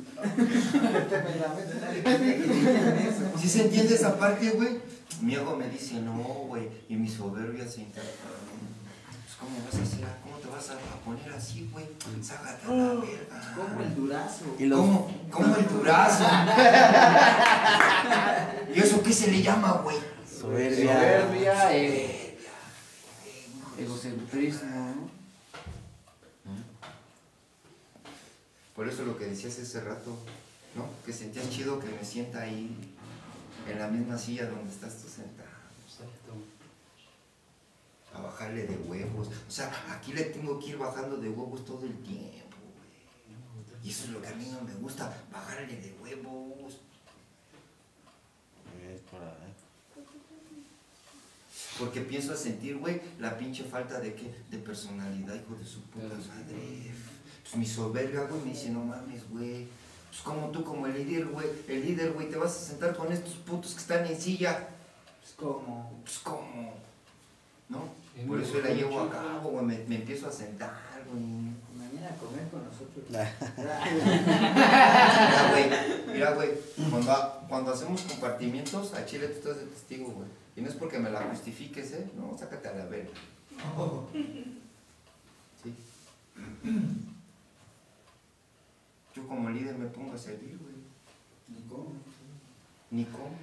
¿Sí se entiende esa parte, güey? Mi ego me dice, no, güey. Y mi soberbia se interpone. Pues, ¿cómo vas a hacer? ¿Cómo te vas a poner así, güey? Sácate a la verga. Como el durazo. Y los... ¿Cómo? ¿Cómo el durazo? ¿Y eso qué se le llama, güey? Soberbia. Soberbia, eh, Egocentrismo. Por eso lo que decías hace rato, ¿no? Que sentías chido que me sienta ahí, en la misma silla donde estás tú sentado. bajarle de huevos. O sea, aquí le tengo que ir bajando de huevos todo el tiempo, güey. Y eso es lo que a mí no me gusta, bajarle de huevos. Es por ahí. Porque pienso a sentir, güey, la pinche falta de qué, de personalidad, hijo de su puta madre. Pues mi soberbia, güey, me dice, no mames, güey. Pues como tú, como el líder, güey, el líder, güey, te vas a sentar con estos putos que están en silla. Pues como. Pues cómo, ¿no? Sí, Por me eso la gusta llevo a mucho. cabo, güey, me, me empiezo a sentar, güey. Mañana a comer con nosotros. Mira, güey, mira, güey, cuando, cuando hacemos compartimientos, a Chile tú estás de testigo, güey. Y no es porque me la justifiques, ¿eh? No, sácate a la verga. Sí. Yo como líder me pongo a servir, güey. Ni cómo. Ni cómo.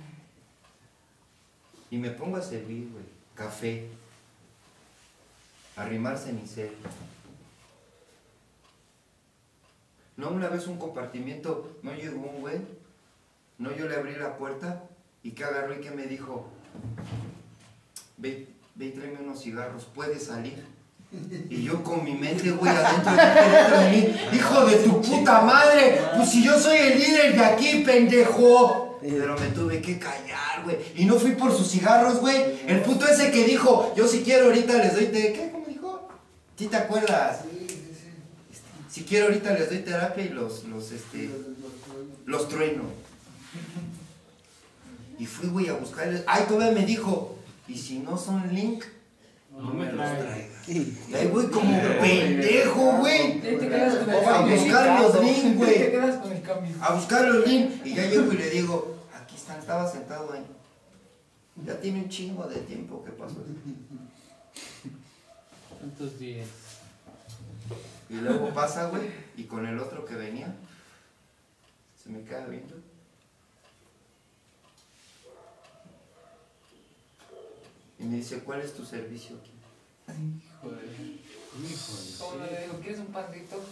Y me pongo a servir, güey. Café. Arrimarse ni ser. No, una vez un compartimiento, no llegó un güey. No, yo le abrí la puerta. ¿Y qué agarró y qué me dijo? Ve, ve y tráeme unos cigarros. ¿Puedes salir? Y yo con mi mente, güey, adentro de, dentro de mí, hijo de tu puta madre, pues si yo soy el líder de aquí, pendejo. Pero me tuve que callar, güey. Y no fui por sus cigarros, güey. El puto ese que dijo, yo si quiero ahorita les doy te... ¿Qué? ¿Cómo dijo? ¿Sí te acuerdas? Sí, sí, sí. Si quiero ahorita les doy terapia y los, los, este, los trueno. Y fui, güey, a buscarles. Ay, todavía me dijo, y si no son link, no me los traigas. Y ahí voy como pendejo, güey. Ahí te quedas con el A cambio. buscar los link, Ahí te güey. quedas con el cambio. A buscar los link. Y ya llego y le digo, aquí están, estaba sentado ahí. Ya tiene un chingo de tiempo que pasó. ¿Cuántos días? Y luego pasa, güey, y con el otro que venía, se me queda viendo. Y me dice, ¿cuál es tu servicio aquí? Híjole. Híjole. ¿Cómo le digo? ¿Quieres un pandito?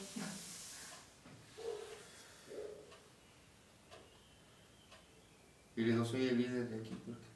Y le digo, soy el líder de aquí, ¿por qué?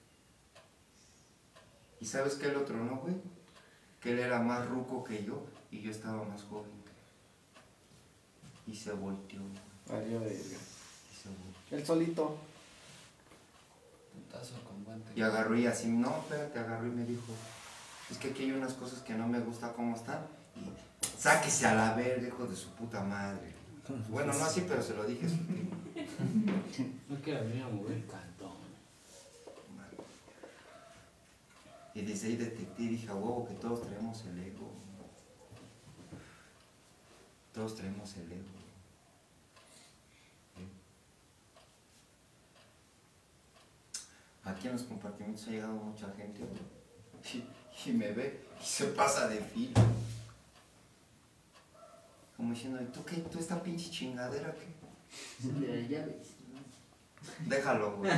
¿Y sabes qué el otro no, güey? Que él era más ruco que yo y yo estaba más joven que él. Y se volteó, güey. Valió verga. Y se volteó. Él solito. Putazo con guante. Y agarró y así, no, espérate, agarró y me dijo, es que aquí hay unas cosas que no me gusta cómo están. Y sáquese a la verga, hijo de su puta madre. Bueno, no así, pero se lo dije sutil. No quiero venir a mover el cantón. Y desde ahí detecté y dije, a huevo, que todos traemos el ego. Todos traemos el ego. ¿Sí? Aquí en los compartimentos ha llegado mucha gente, güey, y, y me ve y se pasa de fila. Como diciendo, ¿y tú qué? ¿Tú esta pinche chingadera qué? De las llaves. Déjalo, güey.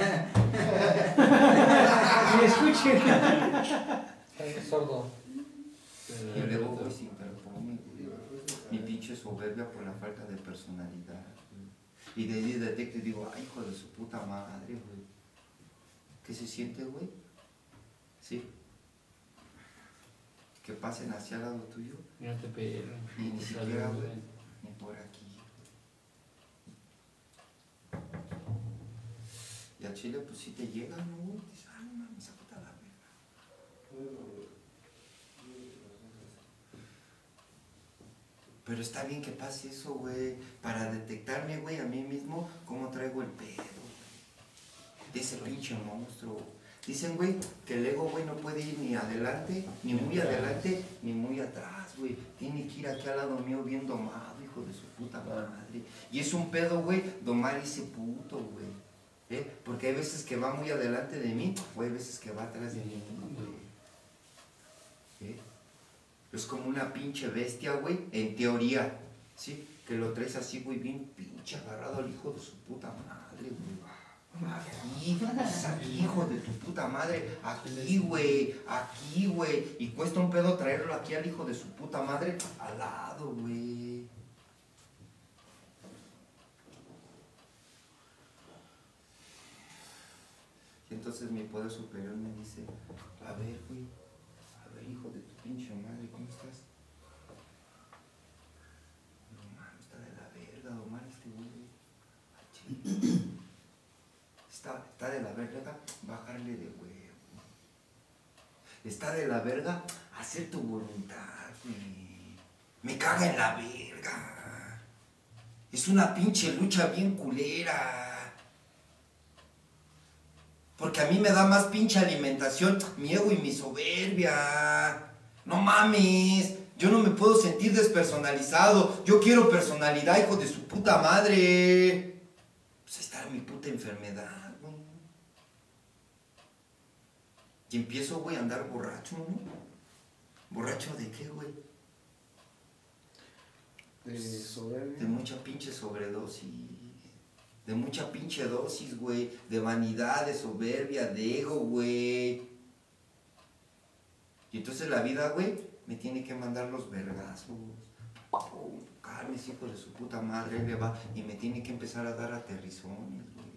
Y escuchen. Es sordo. Y luego, güey, sin perfume, güey. Mi pinche soberbia por la falta de personalidad, güey. Y de ahí detecto y digo, ay, hijo de su puta madre, güey. ¿Qué se siente, güey? Sí. Que pasen hacia el lado tuyo No te pego. y ni siquiera, güey, ni por aquí. Y a Chile, pues sí te llega, ¿no? Güey? Dices, ah, no mames, sácate a la verga. Pero está bien que pase eso, güey, para detectarme, güey, a mí mismo, cómo traigo el pedo, güey, de ese pinche monstruo. Dicen, güey, que el ego, güey, no puede ir ni adelante, ni muy adelante, ni muy atrás, güey. Tiene que ir aquí al lado mío bien domado, hijo de su puta madre. Y es un pedo, güey, domar ese puto, güey. ¿Eh? Porque hay veces que va muy adelante de mí, o hay veces que va atrás de mí, güey. ¿Eh? Es como una pinche bestia, güey, en teoría, ¿sí? Que lo traes así, güey, bien pinche agarrado al hijo de su puta madre, güey. Aquí, pues aquí, hijo de tu puta madre, aquí, güey, aquí, güey. Y cuesta un pedo traerlo aquí al hijo de su puta madre al lado, güey. Y entonces mi poder superior me dice, a ver, güey, a ver, hijo de tu pinche madre, ¿cómo estás? No mames, está de la verga, Omar, este güey. Ay, chile. Está, está de la verga, bajarle de huevo. Está de la verga, hacer tu voluntad, güey. Me caga en la verga. Es una pinche lucha bien culera. Porque a mí me da más pinche alimentación mi ego y mi soberbia. No mames. Yo no me puedo sentir despersonalizado. Yo quiero personalidad, hijo de su puta madre. Pues ahí está mi puta enfermedad, güey. Y empiezo, güey, a andar borracho, ¿no? ¿Borracho de qué, güey? De soberbia. De mucha pinche sobredosis. De mucha pinche dosis, güey. De vanidad, de soberbia, de ego, güey. Y entonces la vida, güey, me tiene que mandar los vergazos. Oh, Carmes, hijo de su puta madre, le va. Y me tiene que empezar a dar aterrizones, güey.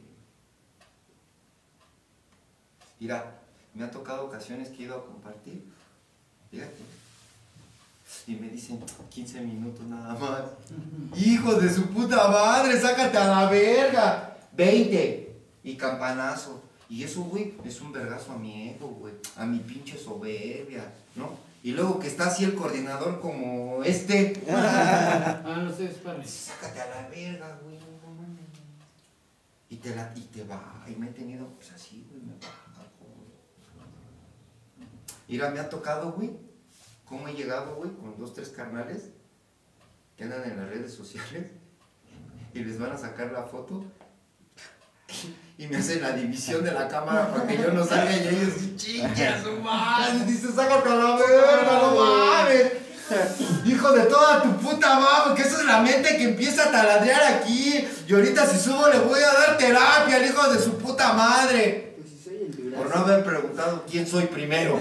Mira, me ha tocado ocasiones que he ido a compartir. Fíjate. Y me dicen, quince minutos nada más. Hijos de su puta madre, sácate a la verga. veinte. Y campanazo. Y eso, güey, es un vergazo a mi ego, güey. A mi pinche soberbia, ¿no? Y luego que está así el coordinador como este. Ah, no sé, espérame. Sácate a la verga, güey. No mames. Y te, la, y te va. Y me he tenido, pues así, güey, me baja, güey. Mira, me ha tocado, güey. ¿Cómo he llegado, güey? Con dos, tres carnales que andan en las redes sociales y les van a sacar la foto y me hacen la división de la cámara para que yo no salga y ellos, chingue a su madre, dice, sácate a la verga, no mames. Hijo de toda tu puta madre, que esa es la mente que empieza a taladrear aquí. Y ahorita si subo le voy a dar terapia al hijo de su puta madre. Pues si soy el durazo. Por no haber preguntado quién soy primero.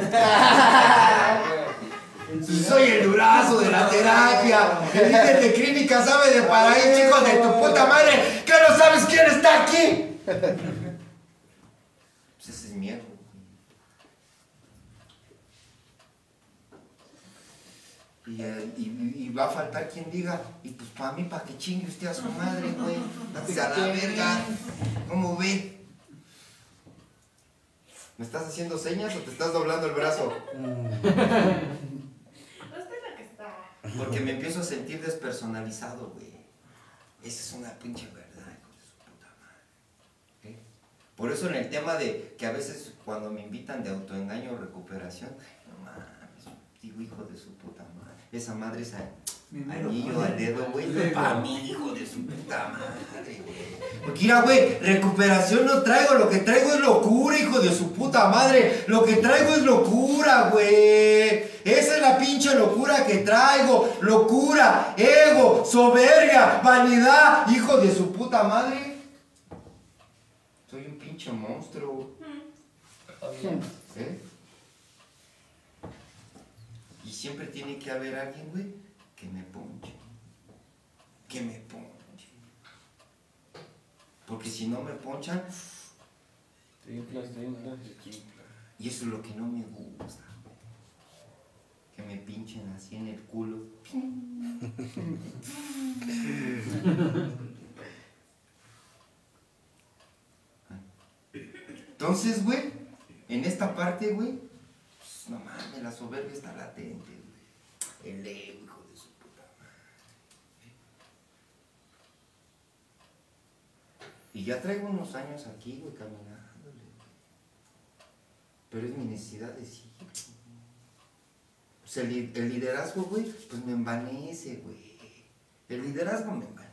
Si soy el durazo de la terapia, el líder de clínica sabe de paraíso, hijo de tu puta madre, que no sabes quién está aquí. Pues ese es miedo. Y, eh, y, y va a faltar quien diga, y pues para mí, para que chingue usted a su madre, güey. Date a la verga. ¿Cómo ve? ¿Me estás haciendo señas o te estás doblando el brazo? Porque me empiezo a sentir despersonalizado, güey. Esa es una pinche verdad, hijo de su puta madre. ¿Okay? Por eso en el tema de que a veces cuando me invitan de autoengaño o recuperación, no mames, digo, hijo de su puta madre. Esa madre es anillo al dedo, güey. Para mí, hijo de su puta madre, güey. Porque mira, güey, recuperación no traigo, lo que traigo es locura, hijo de su puta madre. Lo que traigo es locura, güey. Esa es la pinche locura que traigo. Locura, ego, soberbia, vanidad, hijo de su puta madre. Soy un pinche monstruo. ¿Eh? Y siempre tiene que haber alguien, güey, que me ponche. Que me ponche. Porque si no me ponchan, Te inflas, te inflas. y eso es lo que no me gusta. Que me pinchen así en el culo. Entonces, güey, en esta parte, güey, pues, no mames, la soberbia está latente, güey. El ego, hijo de su puta madre. Y ya traigo unos años aquí, güey, caminándole. Pero es mi necesidad de sí. Pues el, el liderazgo, güey, pues me envanece, güey. El liderazgo me envanece.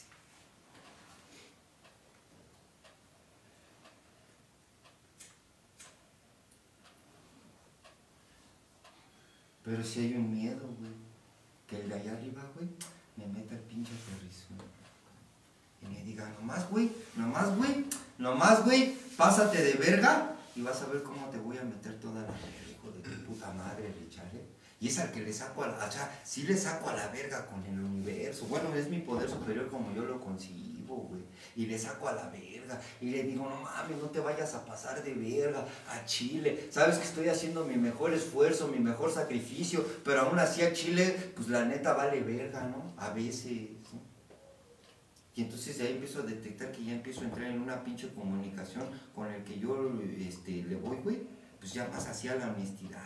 Pero si hay un miedo, güey, que el de allá arriba, güey, me meta el pinche aterrizón. Y me diga, nomás, güey, nomás, güey, nomás, güey, pásate de verga y vas a ver cómo te voy a meter toda la verga, hijo de tu puta madre, Richard, ¿eh? Y es al que le saco a la, o sea, sí le saco a la verga con el universo. Bueno, es mi poder superior como yo lo concibo, güey. Y le saco a la verga. Y le digo, no mames, no te vayas a pasar de verga a Chile. Sabes que estoy haciendo mi mejor esfuerzo, mi mejor sacrificio. Pero aún así a Chile, pues la neta vale verga, ¿no? A veces, ¿no? Y entonces de ahí empiezo a detectar que ya empiezo a entrar en una pinche comunicación con el que yo este, le voy, güey. Pues ya más hacia la honestidad.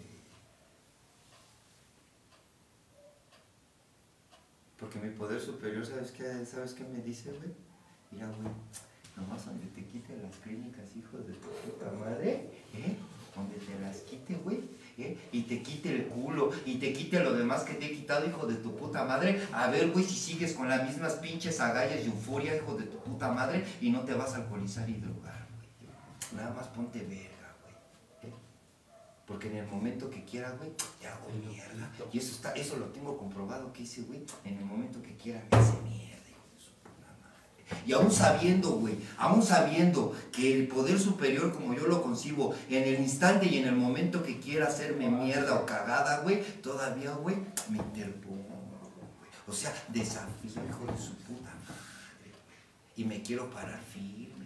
Porque mi poder superior, ¿sabes qué, ¿sabes qué me dice, güey? Mira, güey, nomás donde te quite las clínicas, hijo de tu puta madre, ¿eh? Donde te las quite, güey, ¿eh? Y te quite el culo, y te quite lo demás que te he quitado, hijo de tu puta madre. A ver, güey, si sigues con las mismas pinches agallas y euforia, hijo de tu puta madre, y no te vas a alcoholizar y drogar, güey. Nada más ponte verga. Porque en el momento que quiera, güey, te hago mierda. Y eso está, eso lo tengo comprobado que hice, güey. En el momento que quiera, me hace mierda, hijo de su puta madre. Y aún sabiendo, güey, aún sabiendo que el poder superior, como yo lo concibo, en el instante y en el momento que quiera hacerme mierda o cagada, güey, todavía, güey, me interpongo, güey. O sea, desafío, hijo de su puta madre, güey. Y me quiero parar firme,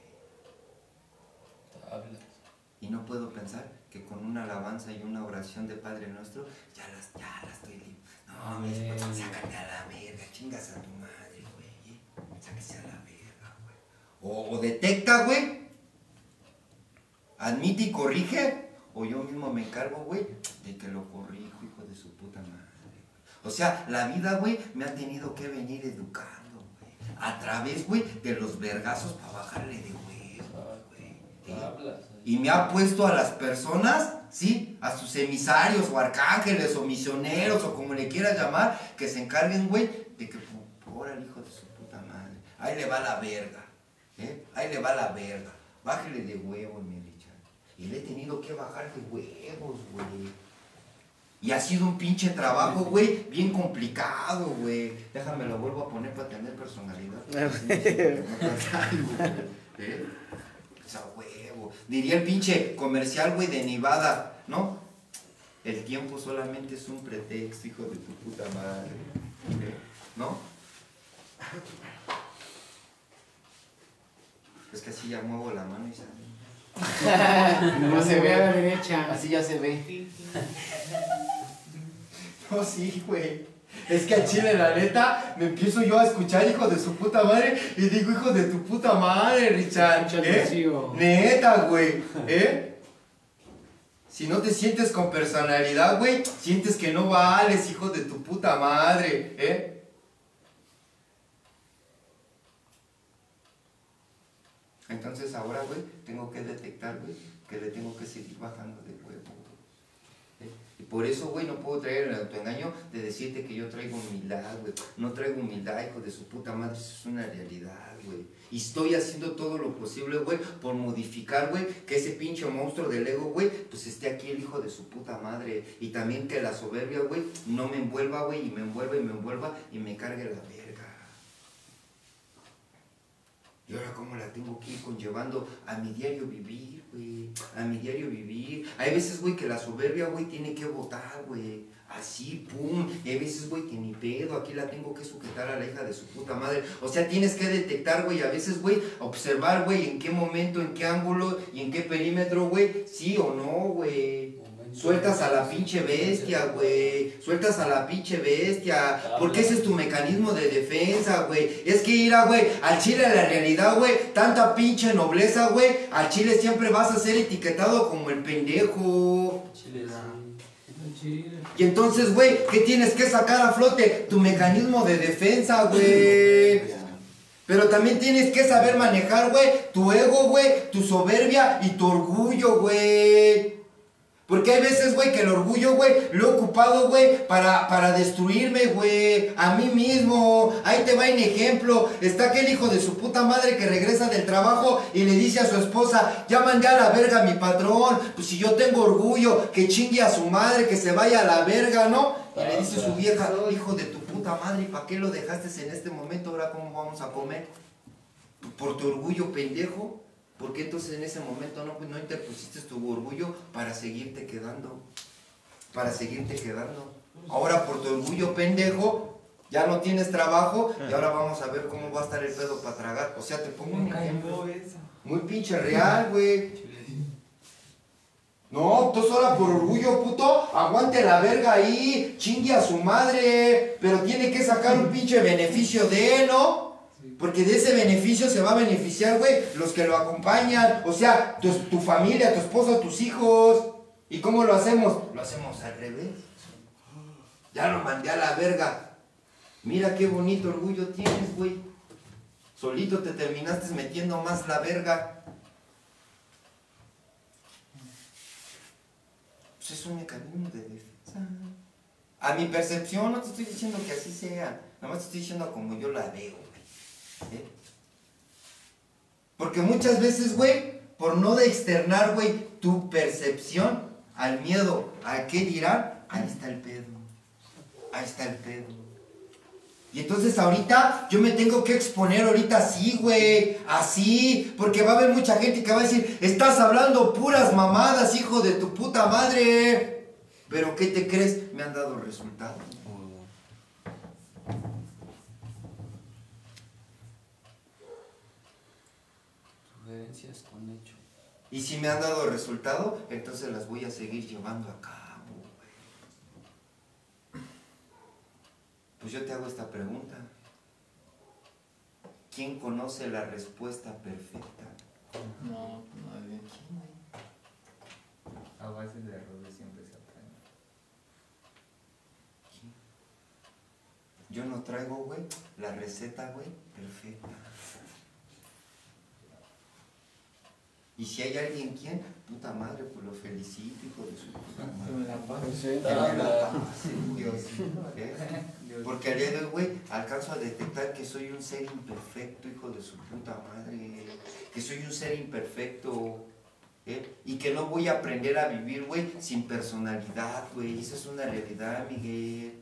güey. Hablas. Y no puedo pensar que con una alabanza y una oración de Padre Nuestro, ya las, ya las estoy libre. No, Amén. sácate a la verga, chingas a tu madre, güey. Sáquese a la verga, güey. O, o detecta, güey. Admite y corrige. O yo mismo me encargo, güey, de que lo corrijo, hijo de su puta madre, güey. O sea, la vida, güey, me ha tenido que venir educando, güey. A través, güey, de los vergazos para bajarle de huevo, güey. ¿Sí? Hablas. Y me ha puesto a las personas, ¿sí? A sus emisarios o arcángeles o misioneros o como le quieras llamar, que se encarguen, güey, de que, por el hijo de su puta madre, ahí le va la verga, ¿eh? Ahí le va la verga, bájele de huevo, mi Richard. Y le he tenido que bajar de huevos, güey. Y ha sido un pinche trabajo, güey, bien complicado, güey. Déjame lo vuelvo a poner para tener personalidad. ¿Eh? Esa huevo. Diría el pinche comercial, güey, de Nevada, ¿no? El tiempo solamente es un pretexto, hijo de tu puta madre. ¿Eh? ¿No? Es que así ya muevo la mano y sale. No se ve a la derecha. Así ya se ve. No, sí, güey. Es que a Chile, la neta, me empiezo yo a escuchar, hijo de su puta madre, y digo, hijo de tu puta madre, Richard. Escucha el ¿Eh? vacío. Neta, güey. ¿Eh? Si no te sientes con personalidad, güey, sientes que no vales, hijo de tu puta madre. ¿Eh? Entonces ahora, güey, tengo que detectar, güey, que le tengo que seguir bajando de huevo. Y por eso, güey, no puedo traer el autoengaño de decirte que yo traigo humildad, güey. No traigo humildad, hijo de su puta madre, eso es una realidad, güey. Y estoy haciendo todo lo posible, güey, por modificar, güey, que ese pinche monstruo del ego, güey, pues esté aquí el hijo de su puta madre. Y también que la soberbia, güey, no me envuelva, güey, y me envuelva y me envuelva y me cargue la verga. Y ahora cómo la tengo que ir conllevando a mi diario vivir, güey, a mi diario vivir. Hay veces, güey, que la soberbia, güey, tiene que votar, güey, así, pum. Y hay veces, güey, que ni pedo, aquí la tengo que sujetar a la hija de su puta madre. O sea, tienes que detectar, güey, a veces, güey, observar, güey, en qué momento, en qué ángulo y en qué perímetro, güey, sí o no, güey. Sueltas a la pinche bestia, güey. Sueltas a la pinche bestia. Porque ese es tu mecanismo de defensa, güey. Es que ir a, güey, al chile a la realidad, güey. Tanta pinche nobleza, güey. Al chile siempre vas a ser etiquetado como el pendejo. Chile, Chile. Y entonces, güey, ¿qué tienes que sacar a flote? Tu mecanismo de defensa, güey. Pero también tienes que saber manejar, güey, tu ego, güey, tu soberbia y tu orgullo, güey. Porque hay veces, güey, que el orgullo, güey, lo he ocupado, güey, para, para destruirme, güey, a mí mismo. Ahí te va en ejemplo. Está aquel hijo de su puta madre que regresa del trabajo y le dice a su esposa, ya mandé a la verga a mi patrón. Pues si yo tengo orgullo, que chingue a su madre, que se vaya a la verga, ¿no? Y le dice su vieja, hijo de tu puta madre, ¿y para qué lo dejaste en este momento? Ahora, ¿cómo vamos a comer? ¿Por tu orgullo, pendejo? ¿Por qué entonces en ese momento no, pues, no interpusiste tu orgullo para seguirte quedando? para seguirte quedando. Ahora por tu orgullo pendejo, ya no tienes trabajo y ahora vamos a ver cómo va a estar el pedo para tragar. O sea, te pongo un ejemplo muy pinche real, güey. No, tú sola por orgullo, puto, aguante la verga ahí, chingue a su madre, pero tiene que sacar un pinche beneficio de él, ¿no? Porque de ese beneficio se va a beneficiar, güey, los que lo acompañan, o sea, tu, tu familia, tu esposo, tus hijos. ¿Y cómo lo hacemos? Lo hacemos al revés. Ya lo mandé a la verga. Mira qué bonito orgullo tienes, güey. Solito te terminaste metiendo más la verga. Pues es un mecanismo de defensa. A mi percepción, no te estoy diciendo que así sea. Nada más te estoy diciendo como yo la veo, güey. ¿Eh? Porque muchas veces, güey, por no de externar, güey, tu percepción al miedo, a qué dirán, ahí está el pedo. Ahí está el pedo. Y entonces ahorita yo me tengo que exponer ahorita así, güey, así, porque va a haber mucha gente que va a decir, estás hablando puras mamadas, hijo de tu puta madre. Pero ¿qué te crees? Me han dado resultados. Sugerencias con hecho. Y si me han dado resultado, entonces las voy a seguir llevando a cabo. Pues yo te hago esta pregunta. ¿Quién conoce la respuesta perfecta? No, nadie. A base de errores siempre se aprende. Yo no traigo, güey, la receta, güey, perfecta. Y si hay alguien quien, puta madre, pues lo felicito, hijo de su puta madre. Que me la pase. Sí. Que me la pase, Dios. ¿Eh? Porque al día de hoy, güey, alcanzo a detectar que soy un ser imperfecto, hijo de su puta madre. Que soy un ser imperfecto. ¿Eh? Y que no voy a aprender a vivir, güey, sin personalidad, güey. Esa es una realidad, Miguel.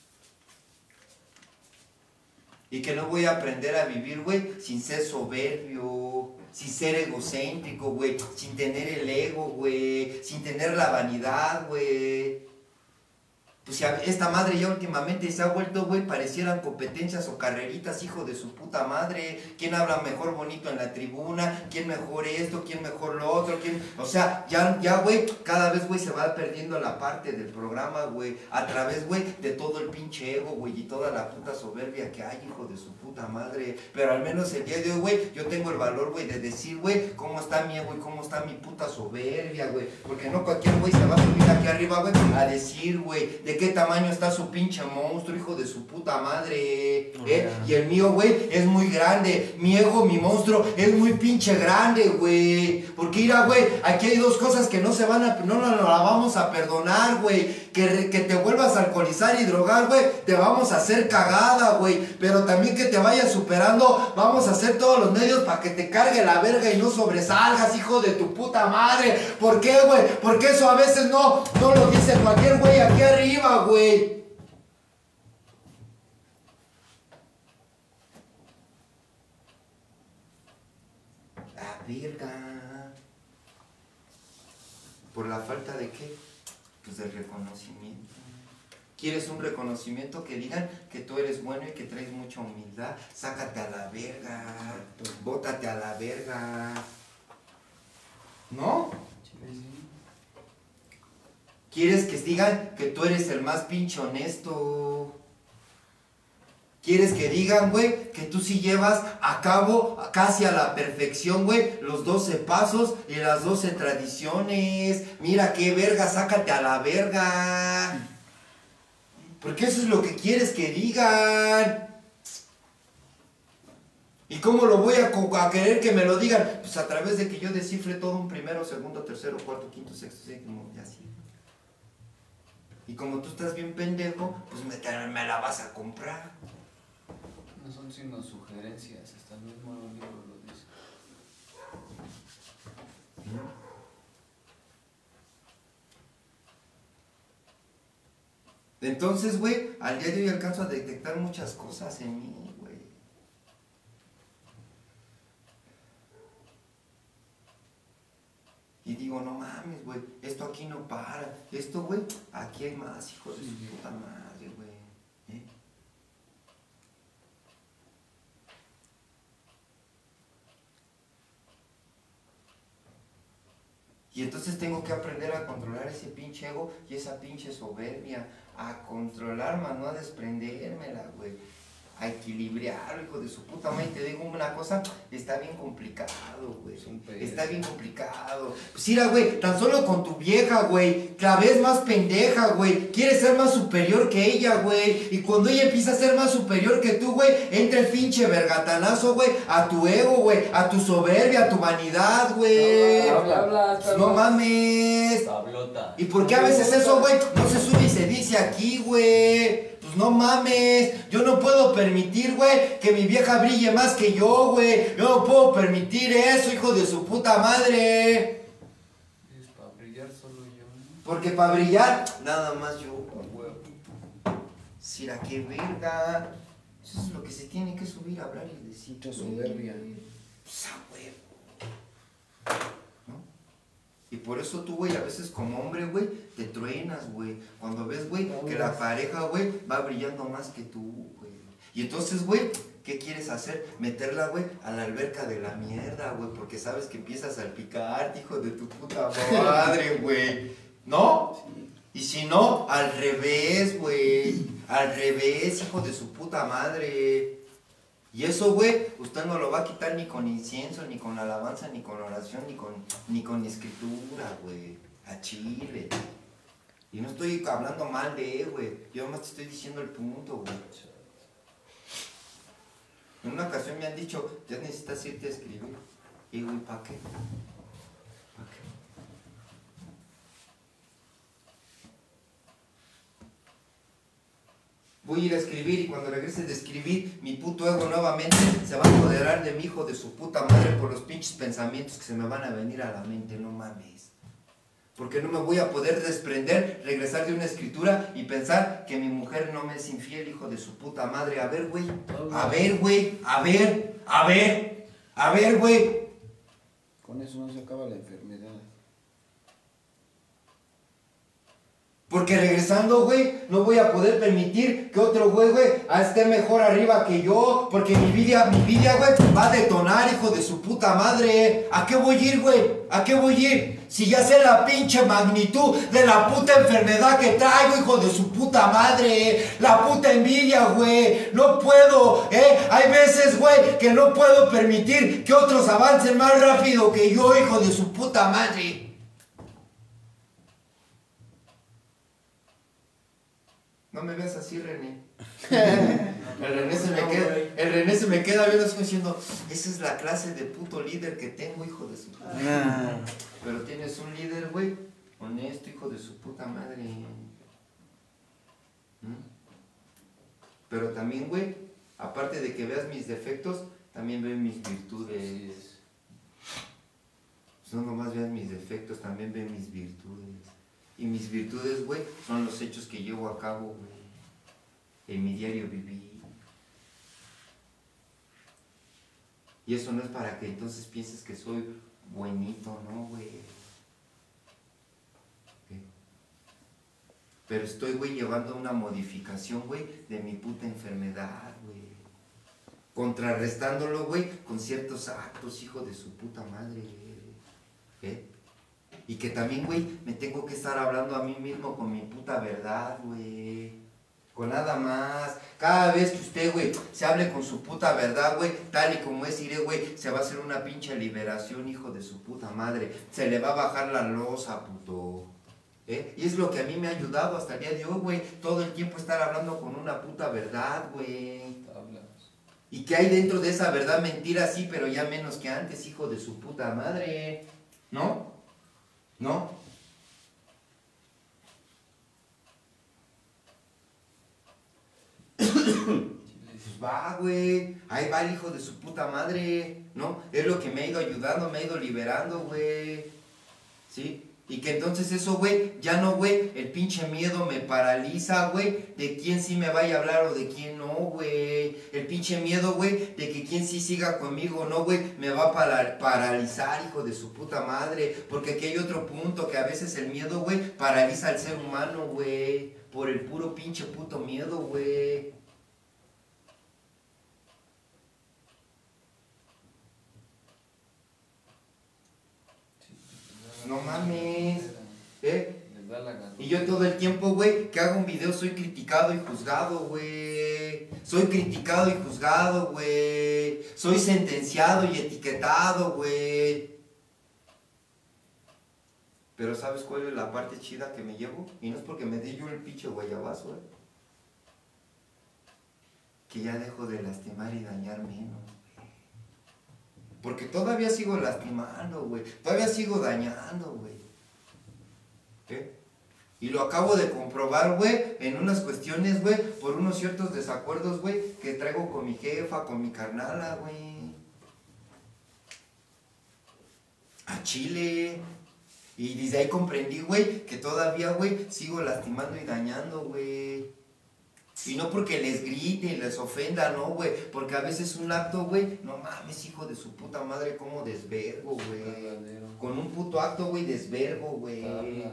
Y que no voy a aprender a vivir, güey, sin ser soberbio, sin ser egocéntrico, güey, sin tener el ego, güey, sin tener la vanidad, güey. Pues si esta madre ya últimamente se ha vuelto, güey, parecieran competencias o carreritas, hijo de su puta madre. ¿Quién habla mejor bonito en la tribuna? ¿Quién mejor esto? ¿Quién mejor lo otro? ¿Quién? O sea, ya, ya, güey, cada vez, güey, se va perdiendo la parte del programa, güey, a través, güey, de todo el pinche ego, güey, y toda la puta soberbia que hay, hijo de su puta madre. Pero al menos el día de hoy, güey, yo tengo el valor, güey, de decir, güey, cómo está mi ego y cómo está mi puta soberbia, güey. Porque no cualquier güey se va a subir aquí arriba, güey, a decir, güey, de qué tamaño está su pinche monstruo, hijo de su puta madre, ¿eh? Y el mío, güey, es muy grande. Mi ego, mi monstruo, es muy pinche grande, güey. Porque mira, güey, aquí hay dos cosas que no se van a, no nos la vamos a perdonar, güey. Que, que te vuelvas a alcoholizar y drogar, güey, te vamos a hacer cagada, güey. Pero también que te vayas superando, vamos a hacer todos los medios para que te cargue la verga y no sobresalgas, hijo de tu puta madre. ¿Por qué, güey? Porque eso a veces no, no lo dice cualquier güey aquí arriba, güey. La verga. ¿Por la falta de qué? Pues del reconocimiento. ¿Quieres un reconocimiento? Que digan que tú eres bueno y que traes mucha humildad. Sácate a la verga. Bótate a la verga. ¿No? ¿Quieres que digan que tú eres el más pinche honesto? ¿Quieres que digan, güey, que tú sí llevas a cabo casi a la perfección, güey, los doce pasos y las doce tradiciones? Mira qué verga, sácate a la verga. Porque eso es lo que quieres que digan. ¿Y cómo lo voy a, a querer que me lo digan? Pues a través de que yo descifre todo un primero, segundo, tercero, cuarto, quinto, sexto, séptimo, y así. Y como tú estás bien pendejo, pues me, me la vas a comprar. No son sino sugerencias, hasta el mismo libro lo dice. Entonces, güey, al día de hoy alcanzo a detectar muchas cosas en mí, güey. Y digo, no mames, güey, esto aquí no para. Esto, güey, aquí hay más, hijo de su puta madre, güey. ¿Eh? Y entonces tengo que aprender a controlar ese pinche ego y esa pinche soberbia. A controlar, más no a desprendérmela, güey. A equilibrarlo, hijo de su puta madre. Te digo una cosa, está bien complicado, güey. Está bien complicado. Pues mira, güey, tan solo con tu vieja, güey, cada vez más pendeja, güey. Quieres ser más superior que ella, güey. Y cuando ella empieza a ser más superior que tú, güey, entra el pinche vergatanazo, güey, a tu ego, güey, a tu soberbia, a tu vanidad, güey. Habla, habla, habla. No mames. Tablota. ¿Y por qué a veces eso, güey, no se sube y se dice aquí, güey? Pues no mames, yo no puedo permitir, güey, que mi vieja brille más que yo, güey. Yo no puedo permitir eso, hijo de su puta madre. Es para brillar solo yo, ¿no? Porque para brillar, nada más yo. A huevo. Sira, qué verga. Eso es lo que se tiene que subir a hablar y decir. Mucha soberbia. Pues a huevo. ¿No? Y por eso tú, güey, a veces como hombre, güey, te truenas, güey. Cuando ves, güey, que la pareja, güey, va brillando más que tú, güey. Y entonces, güey, ¿qué quieres hacer? Meterla, güey, a la alberca de la mierda, güey. Porque sabes que empiezas a salpicarte, hijo de tu puta madre, güey. ¿No? Y si no, al revés, güey. Al revés, hijo de su puta madre. Y eso, güey, usted no lo va a quitar ni con incienso, ni con alabanza, ni con oración, ni con, ni con escritura, güey. A Chile. Y no estoy hablando mal de él, güey. Yo nomás te estoy diciendo el punto, güey. En una ocasión me han dicho, ya necesitas irte a escribir. Y güey, ¿para qué? ¿Para qué? Voy a ir a escribir y cuando regrese de escribir, mi puto ego nuevamente se va a apoderar de mi hijo de su puta madre por los pinches pensamientos que se me van a venir a la mente, no mames. Porque no me voy a poder desprender, regresar de una escritura y pensar que mi mujer no me es infiel, hijo de su puta madre. A ver, güey, a ver, güey, a ver, a ver, a ver, güey. Con eso no se acaba la enfermedad. Porque regresando, güey, no voy a poder permitir que otro güey, güey, esté mejor arriba que yo. Porque mi vida, mi vida, güey, va a detonar, hijo de su puta madre. ¿A qué voy a ir, güey? ¿A qué voy a ir? Si ya sé la pinche magnitud de la puta enfermedad que traigo, hijo de su puta madre. La puta envidia, güey. No puedo, ¿eh? Hay veces, güey, que no puedo permitir que otros avancen más rápido que yo, hijo de su puta madre. No me veas así, René. El René se me queda, el René se me queda viendo así diciendo, esa es la clase de puto líder que tengo, hijo de su puta madre. Pero tienes un líder, güey, honesto, hijo de su puta madre. ¿Mm? Pero también, güey, aparte de que veas mis defectos, también ve mis virtudes. No nomás veas mis defectos, también ve mis virtudes. Y mis virtudes, güey, son los hechos que llevo a cabo, güey, en mi diario vivir. Y eso no es para que entonces pienses que soy buenito, ¿no, güey? ¿Qué? Pero estoy, güey, llevando una modificación, güey, de mi puta enfermedad, güey. Contrarrestándolo, güey, con ciertos actos, hijo de su puta madre. ¿Eh? Y que también, güey, me tengo que estar hablando a mí mismo con mi puta verdad, güey. Con nada más. Cada vez que usted, güey, se hable con su puta verdad, güey, tal y como es iré, güey, se va a hacer una pinche liberación, hijo de su puta madre. Se le va a bajar la losa, puto. ¿Eh? Y es lo que a mí me ha ayudado hasta el día de hoy, güey. Todo el tiempo estar hablando con una puta verdad, güey. Y que hay dentro de esa verdad mentira, sí, pero ya menos que antes, hijo de su puta madre. ¿No? ¿No? Pues va, güey. Ahí va el hijo de su puta madre. ¿No? Es lo que me ha ido ayudando, me ha ido liberando, güey. ¿Sí? Y que entonces eso, güey, ya no, güey, el pinche miedo me paraliza, güey, de quién sí me vaya a hablar o de quién no, güey. El pinche miedo, güey, de que quién sí siga conmigo o no, güey, me va a para paralizar, hijo de su puta madre. Porque aquí hay otro punto, que a veces el miedo, güey, paraliza al ser humano, güey. Por el puro pinche puto miedo, güey. No mames. ¿Eh? Les da la gana. Y yo todo el tiempo, güey, que hago un video soy criticado y juzgado, güey. Soy criticado y juzgado, güey. Soy sentenciado y etiquetado, güey. Pero ¿sabes cuál es la parte chida que me llevo? Y no es porque me dé yo el pinche guayabazo, güey. Que ya dejo de lastimar y dañar menos. Porque todavía sigo lastimando, güey. Todavía sigo dañando, güey. ¿Qué? Y lo acabo de comprobar, güey, en unas cuestiones, güey, por unos ciertos desacuerdos, güey, que traigo con mi jefa, con mi carnala, güey. A Chile. Y desde ahí comprendí, güey, que todavía, güey, sigo lastimando y dañando, güey. Y no porque les grite y les ofenda, no, güey. Porque a veces un acto, güey, no mames, hijo de su puta madre, cómo desvergo, güey. Verdadero. Con un puto acto, güey, desvergo, güey. Tablas.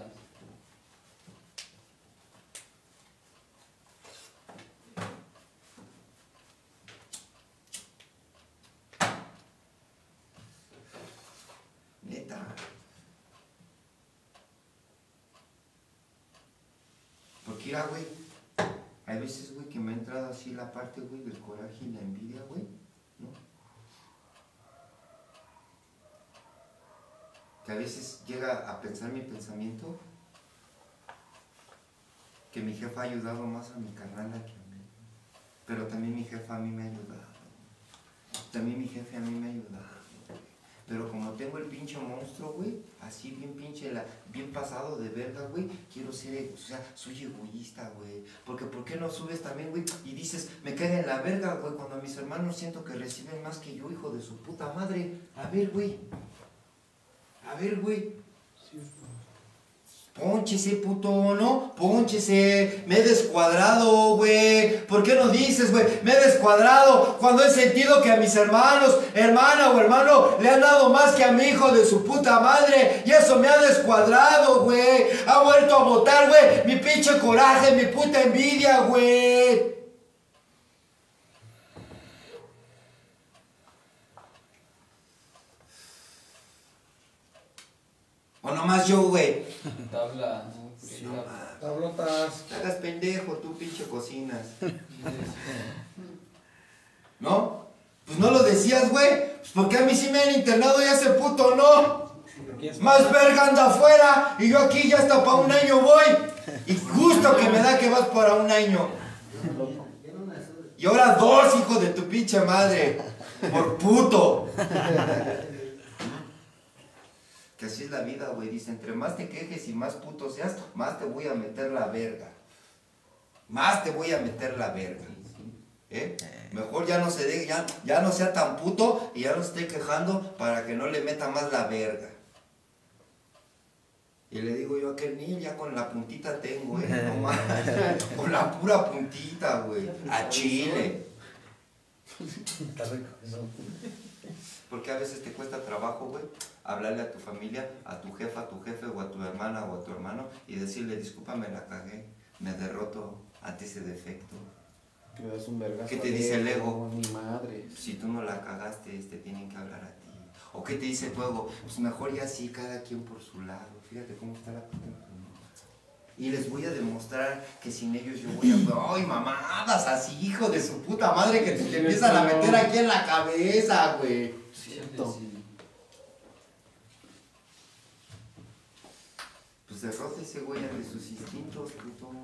Neta. Porque mira, güey, hay veces, güey, que me ha entrado así la parte, güey, del coraje y la envidia, güey, ¿no? Que a veces llega a pensar mi pensamiento que mi jefa ha ayudado más a mi carnala que a mí. Pero también mi jefa a mí me ha ayudado. También mi jefe a mí me ha ayudado. Pero como tengo el pinche monstruo, güey, así bien pinche, la, bien pasado de verga, güey, quiero ser, o sea, soy egoísta, güey. Porque ¿por qué no subes también, güey? Y dices, me caga en la verga, güey, cuando mis hermanos siento que reciben más que yo, hijo de su puta madre. A ver, güey. A ver, güey. Pónchese, puto, ¿no? Pónchese, me he descuadrado, güey. ¿Por qué no dices, güey? Me he descuadrado cuando he sentido que a mis hermanos, hermana o hermano, le han dado más que a mi hijo de su puta madre. Y eso me ha descuadrado, güey. Ha vuelto a botar, güey, mi pinche coraje, mi puta envidia, güey. O nomás yo, güey. Tablas. Sí, ¿Qué no tablas? mames. Tablotas. No hagas pendejo, tú pinche cocinas. ¿No? Pues no lo decías, güey. Pues porque a mí sí me han internado y ese puto no. Más verga anda afuera y yo aquí ya hasta para un año voy. Y justo que me da que vas para un año. Y ahora dos, hijo de tu pinche madre. Por puto. Que así es la vida, güey. Dice, entre más te quejes y más puto seas, más te voy a meter la verga. Más te voy a meter la verga. ¿Eh? Mejor ya no se de, ya, ya no sea tan puto y ya no esté quejando para que no le meta más la verga. Y le digo yo a aquel niño, ya con la puntita tengo, ¿eh? No mames. Con la pura puntita, güey. A Chile. Está rico. Porque a veces te cuesta trabajo, güey, hablarle a tu familia, a tu jefa, a tu jefe, o a tu hermana, o a tu hermano, y decirle, discúlpame, la cagué, me derroto ante ese defecto. Que das un vergazo. ¿Qué te dice el ego? Mi madre. Si tú no la cagaste, te tienen que hablar a ti. ¿O qué te dice tu ego? Pues mejor ya sí, cada quien por su lado. Fíjate cómo está la puta. Y les voy a demostrar que sin ellos yo voy a... ¡Ay, mamadas! Así, hijo de su puta madre, que te, te empiezan a meter aquí en la cabeza, güey. Cierto. Pues derrótese, güey, de sus instintos, puto.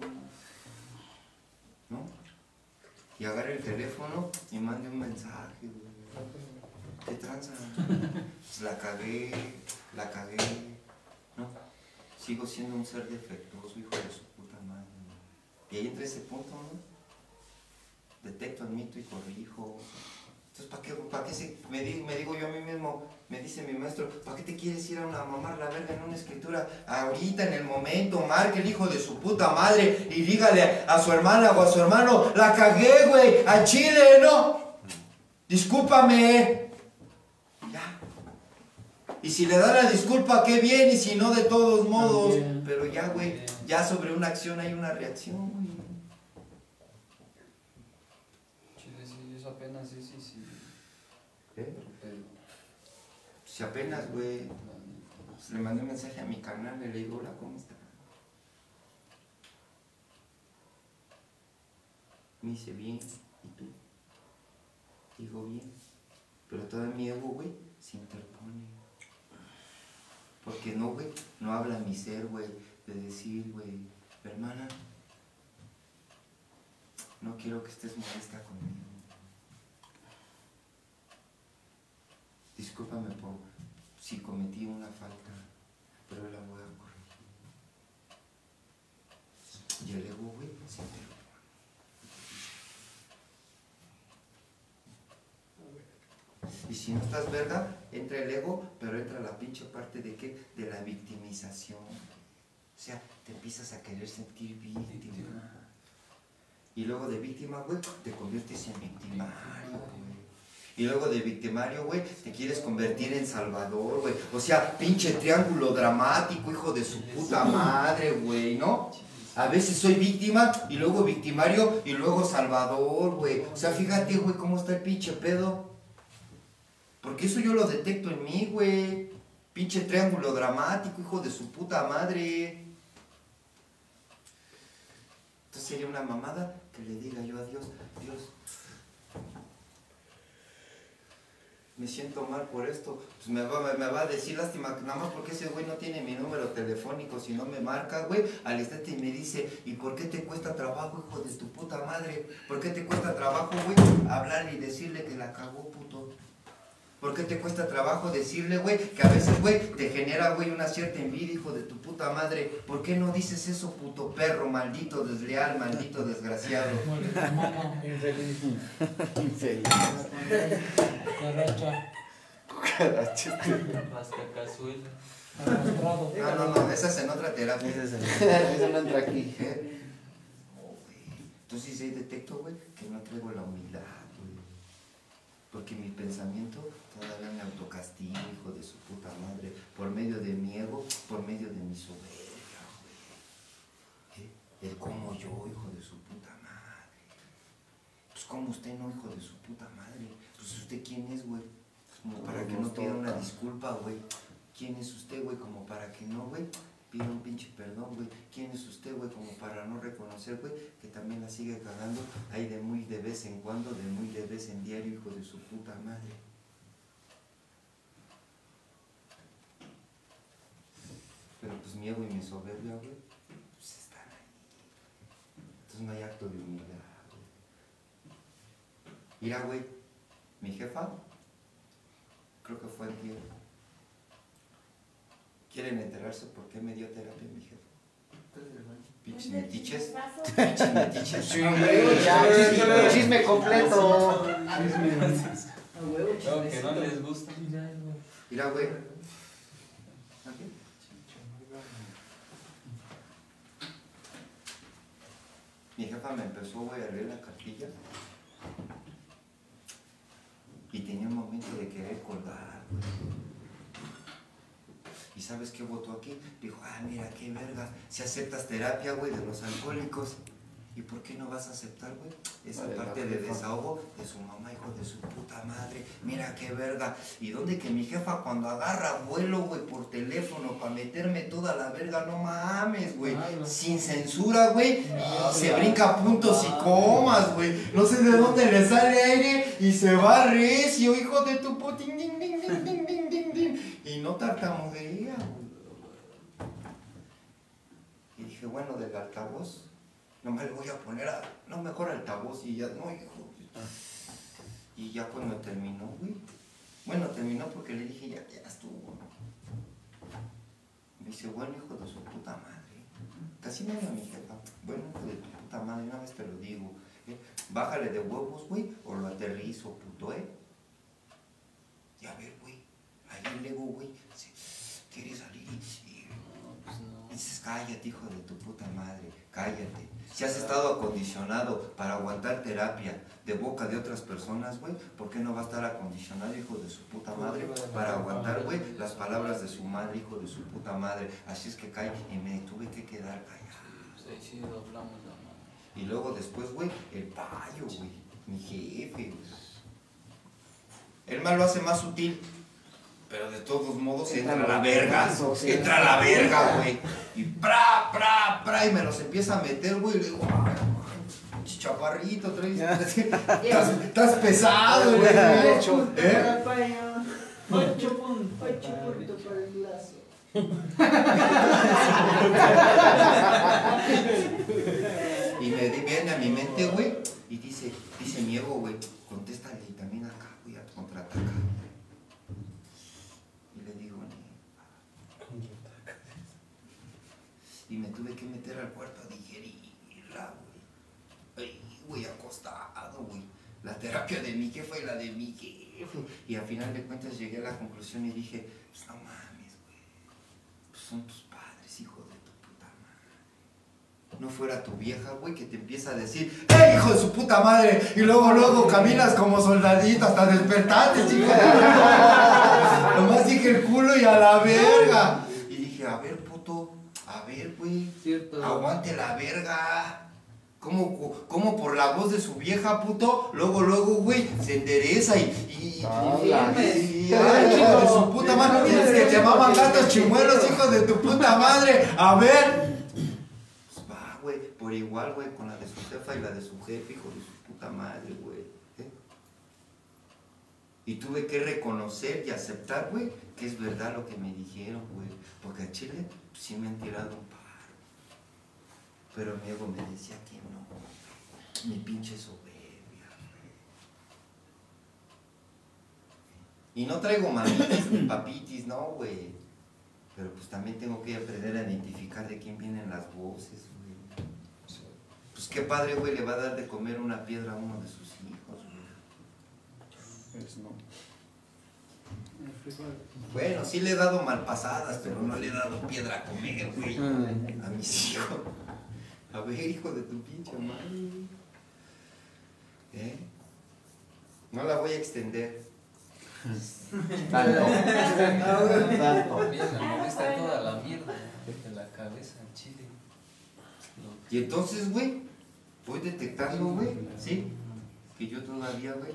¿No? Y agarre el teléfono y mande un mensaje, güey. ¿Qué tranza? Pues la cagué, la cagué, ¿no? Sigo siendo un ser defectuoso, hijo de su puta madre, ¿no? Y ahí entra ese punto, ¿no? Detecto, admito y corrijo. Entonces, ¿para qué qué, para qué se, me, di, me digo yo a mí mismo, me dice mi maestro, ¿para qué te quieres ir a una mamar la verga en una escritura? Ahorita, en el momento, marque el hijo de su puta madre y dígale a su hermana o a su hermano, la cagué, güey, a Chile, ¿no? Discúlpame. Ya. Y si le da la disculpa, qué bien, y si no, de todos modos. También. Pero ya, güey, ya sobre una acción hay una reacción, güey. Chile, sí, eso apenas sí, sí, sí. ¿Eh? Pero, si apenas, güey, le mandé un mensaje a mi canal, le digo, hola, ¿cómo está? Me dice, bien, ¿y tú? Digo, bien. Pero todavía mi ego, güey, se interpone. Porque no, güey, no habla mi ser, güey, de decir, güey, hermana, no quiero que estés molesta conmigo. Discúlpame por si cometí una falta, pero la voy a corregir. Y el ego, güey, se interpone. Y si no estás verga, entra el ego, pero entra la pinche parte de qué? De la victimización. O sea, te empiezas a querer sentir víctima. Y luego de víctima, güey, te conviertes en victimario, güey. Y luego de victimario, güey, te quieres convertir en salvador, güey. O sea, pinche triángulo dramático, hijo de su puta madre, güey, ¿no? A veces soy víctima, y luego victimario, y luego salvador, güey. O sea, fíjate, güey, cómo está el pinche pedo. Porque eso yo lo detecto en mí, güey. Pinche triángulo dramático, hijo de su puta madre. Entonces sería una mamada que le diga yo a Dios, Dios, me siento mal por esto. Pues me va, me va a decir, lástima, nada más porque ese güey no tiene mi número telefónico. Si no me marca, güey, al instante me dice, ¿y por qué te cuesta trabajo, hijo de tu puta madre? ¿Por qué te cuesta trabajo, güey, hablarle y decirle que la cagó, puto? ¿Por qué te cuesta trabajo decirle, güey, que a veces, güey, te genera, güey, una cierta envidia, hijo de tu puta madre? ¿Por qué no dices eso, puto perro, maldito, desleal, maldito, desgraciado? Infeliz. Infeliz. Cucaracha. Cucaracha. rascacazuela. Arrastrado. No, no, no, esa es en otra terapia. Eso no entra aquí. ¿Eh? Oh, güey. Entonces ahí detecto, güey, que no traigo la humildad, güey. Porque mi pensamiento todavía me autocastigo, hijo de su puta madre, por medio de mi ego, por medio de mi soberbia, güey. ¿Eh? El como yo, hijo de su puta madre. Pues como usted no, hijo de su puta madre. Pues usted quién es, güey. Como para que no pida una disculpa, güey. ¿Quién es usted, güey? Como para que no, güey, pida un pinche perdón, güey. ¿Quién es usted, güey? Como para no reconocer, güey, que también la sigue cagando ahí de muy de vez en cuando, de muy de vez en diario, hijo de su puta madre. Pero pues mi ego y mi soberbia, güey, pues están ahí. Entonces no hay acto de humildad, güey. Mira, güey, mi jefa, creo que fue el día. ¿Quieren enterarse por qué me dio terapia mi jefa? Pinches metiches. Pinches metiches. Sí, ya, chisme, chisme completo. Claro que no les gusta. Mira, güey. Mi jefa me empezó, güey, a leer la cartilla. Y tenía un momento de querer colgar, güey. ¿Y sabes qué votó aquí? Dijo, ah, mira, qué verga, si aceptas terapia, güey, de los alcohólicos. ¿Y por qué no vas a aceptar, güey? Esa Vale, parte la de jefa. desahogo de su mamá, hijo de su puta madre. Mira, qué verga. ¿Y dónde que mi jefa cuando agarra vuelo, güey, por teléfono para meterme toda la verga? No mames, güey. Sin censura, güey. Y se brinca puntos y comas, güey. No sé de dónde le sale aire y se va recio, hijo de tu putín, ding, ding, ding, ding, ding, ding, ding. Y no tartamudea, güey. Y dije, bueno, del altavoz, no me le voy a poner a, no, mejor altavoz y ya, no, hijo. Y ya cuando terminó, güey, bueno, terminó porque le dije, ya, ya estuvo. Me dice, bueno, hijo de su puta madre. Casi me habla mi jefa, bueno, hijo de tu puta madre, una vez te lo digo. ¿eh? Bájale de huevos, güey, o lo aterrizo, puto, ¿eh? cállate, hijo de tu puta madre, cállate. Si has estado acondicionado para aguantar terapia de boca de otras personas, güey, ¿por qué no va a estar acondicionado, hijo de su puta madre, para aguantar, güey, las palabras de su madre, hijo de su puta madre? Así es que cae y me tuve que quedar callado. Sí, sí, doblamos la mano. Y luego después, güey, el payo, güey, mi jefe, güey. El mal lo hace más sutil, pero de todos modos entra a la verga, entra a la verga, güey. Y pra, pra, pra, y me los empieza a meter, güey, y le digo, ay, chaparrito, traes, estás, estás pesado, güey. ¿Eh? Ocho puntos, ocho puntos para el lazo. Y me viene a mi mente, güey, y dice, dice mi ego, güey, contéstale también acá, güey, a contraatacar. Y le digo, ni. Y me tuve que meter al cuarto a digerirla, güey. Ay, güey, acostado, güey. La terapia de mi jefa y la de mi jefe. Y al final de cuentas llegué a la conclusión y dije, pues no mames, güey. Pues son tus padres, hijo de tu puta madre. No fuera tu vieja, güey, que te empieza a decir, ¡eh, hijo de su puta madre! Y luego, luego caminas como soldadito hasta despertarte, chico. Nomás dije el culo y a la verga. Y dije, a ver, puto, a ver, güey. Cierto. Aguante la verga. ¿Cómo, ¿Cómo por la voz de su vieja, puto? Luego, luego, güey, se endereza y... y, Hola. y, y ay, hijo de su puta madre. Tienes que te llamaban gatos chimuelos, hijo de tu puta madre. A ver. Pues va, güey, por igual, güey, con la de su jefa y la de su jefe, hijo de su puta madre, güey. ¿Eh? Y tuve que reconocer y aceptar, güey, que es verdad lo que me dijeron, güey. Porque a Chile pues, sí me han tirado un paro. Pero mi ego me decía que no, mi pinche soberbia. Y no traigo mamitis ni papitis, no, güey. Pero pues también tengo que aprender a identificar de quién vienen las voces, güey. Pues qué padre, güey, le va a dar de comer una piedra a uno de sus hijos, güey. Pues no. Bueno, sí le he dado malpasadas, pero no le he dado piedra a comer, güey, a mis hijos. A ver, hijo de tu pinche madre. ¿Eh? No la voy a extender. Tanto. Tanto. Mira, me molesta toda la mierda de la cabeza en Chile. Y entonces, güey, voy detectando, güey, ¿sí? Que yo todavía, güey,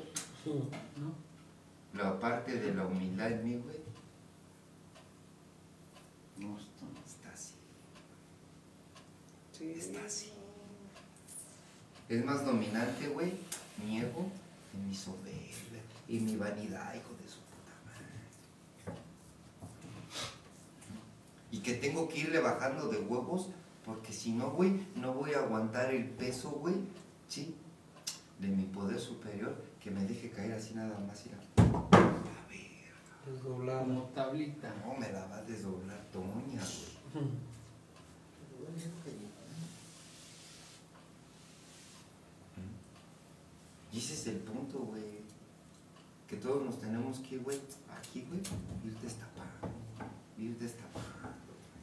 la parte de la humildad en mí, güey, no está, está así. Está así. Es más dominante, güey, mi ego y mi soberbia y mi vanidad, hijo de su puta madre. Y que tengo que irle bajando de huevos, porque si no, güey, no voy a aguantar el peso, güey, ¿sí? De mi poder superior, que me deje caer así nada más. Ir a... a ver. Desdoblado. Como tablita. No, me la va a desdoblar Toña, güey. Y ese es el punto, güey. Que todos nos tenemos que ir, güey, aquí, güey, ir destapando, ir destapando,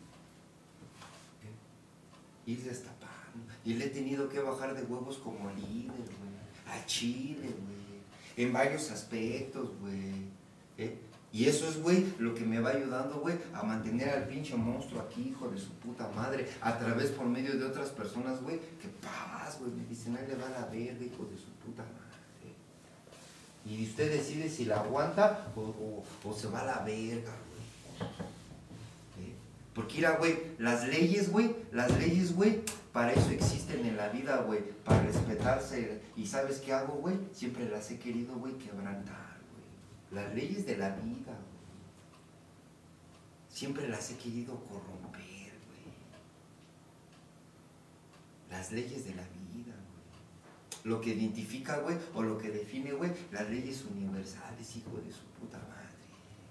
¿eh? Ir destapando. Y le he tenido que bajar de huevos como líder, güey, a Chile, güey, en varios aspectos, güey, ¿eh? Y eso es, güey, lo que me va ayudando, güey, a mantener al pinche monstruo aquí, hijo de su puta madre, a través, por medio de otras personas, güey, que paz, güey, me dicen, ahí le va la verga, hijo de su puta madre. Y usted decide si la aguanta o, o, o se va a la verga, güey. ¿Eh? Porque, mira, güey, las leyes, güey, las leyes, güey, para eso existen en la vida, güey, para respetarse. ¿Y sabes qué hago, güey? Siempre las he querido, güey, quebrantar. Las leyes de la vida, güey. Siempre las he querido corromper, güey. Las leyes de la vida, güey. Lo que identifica, güey, o lo que define, güey, las leyes universales, hijo de su puta madre.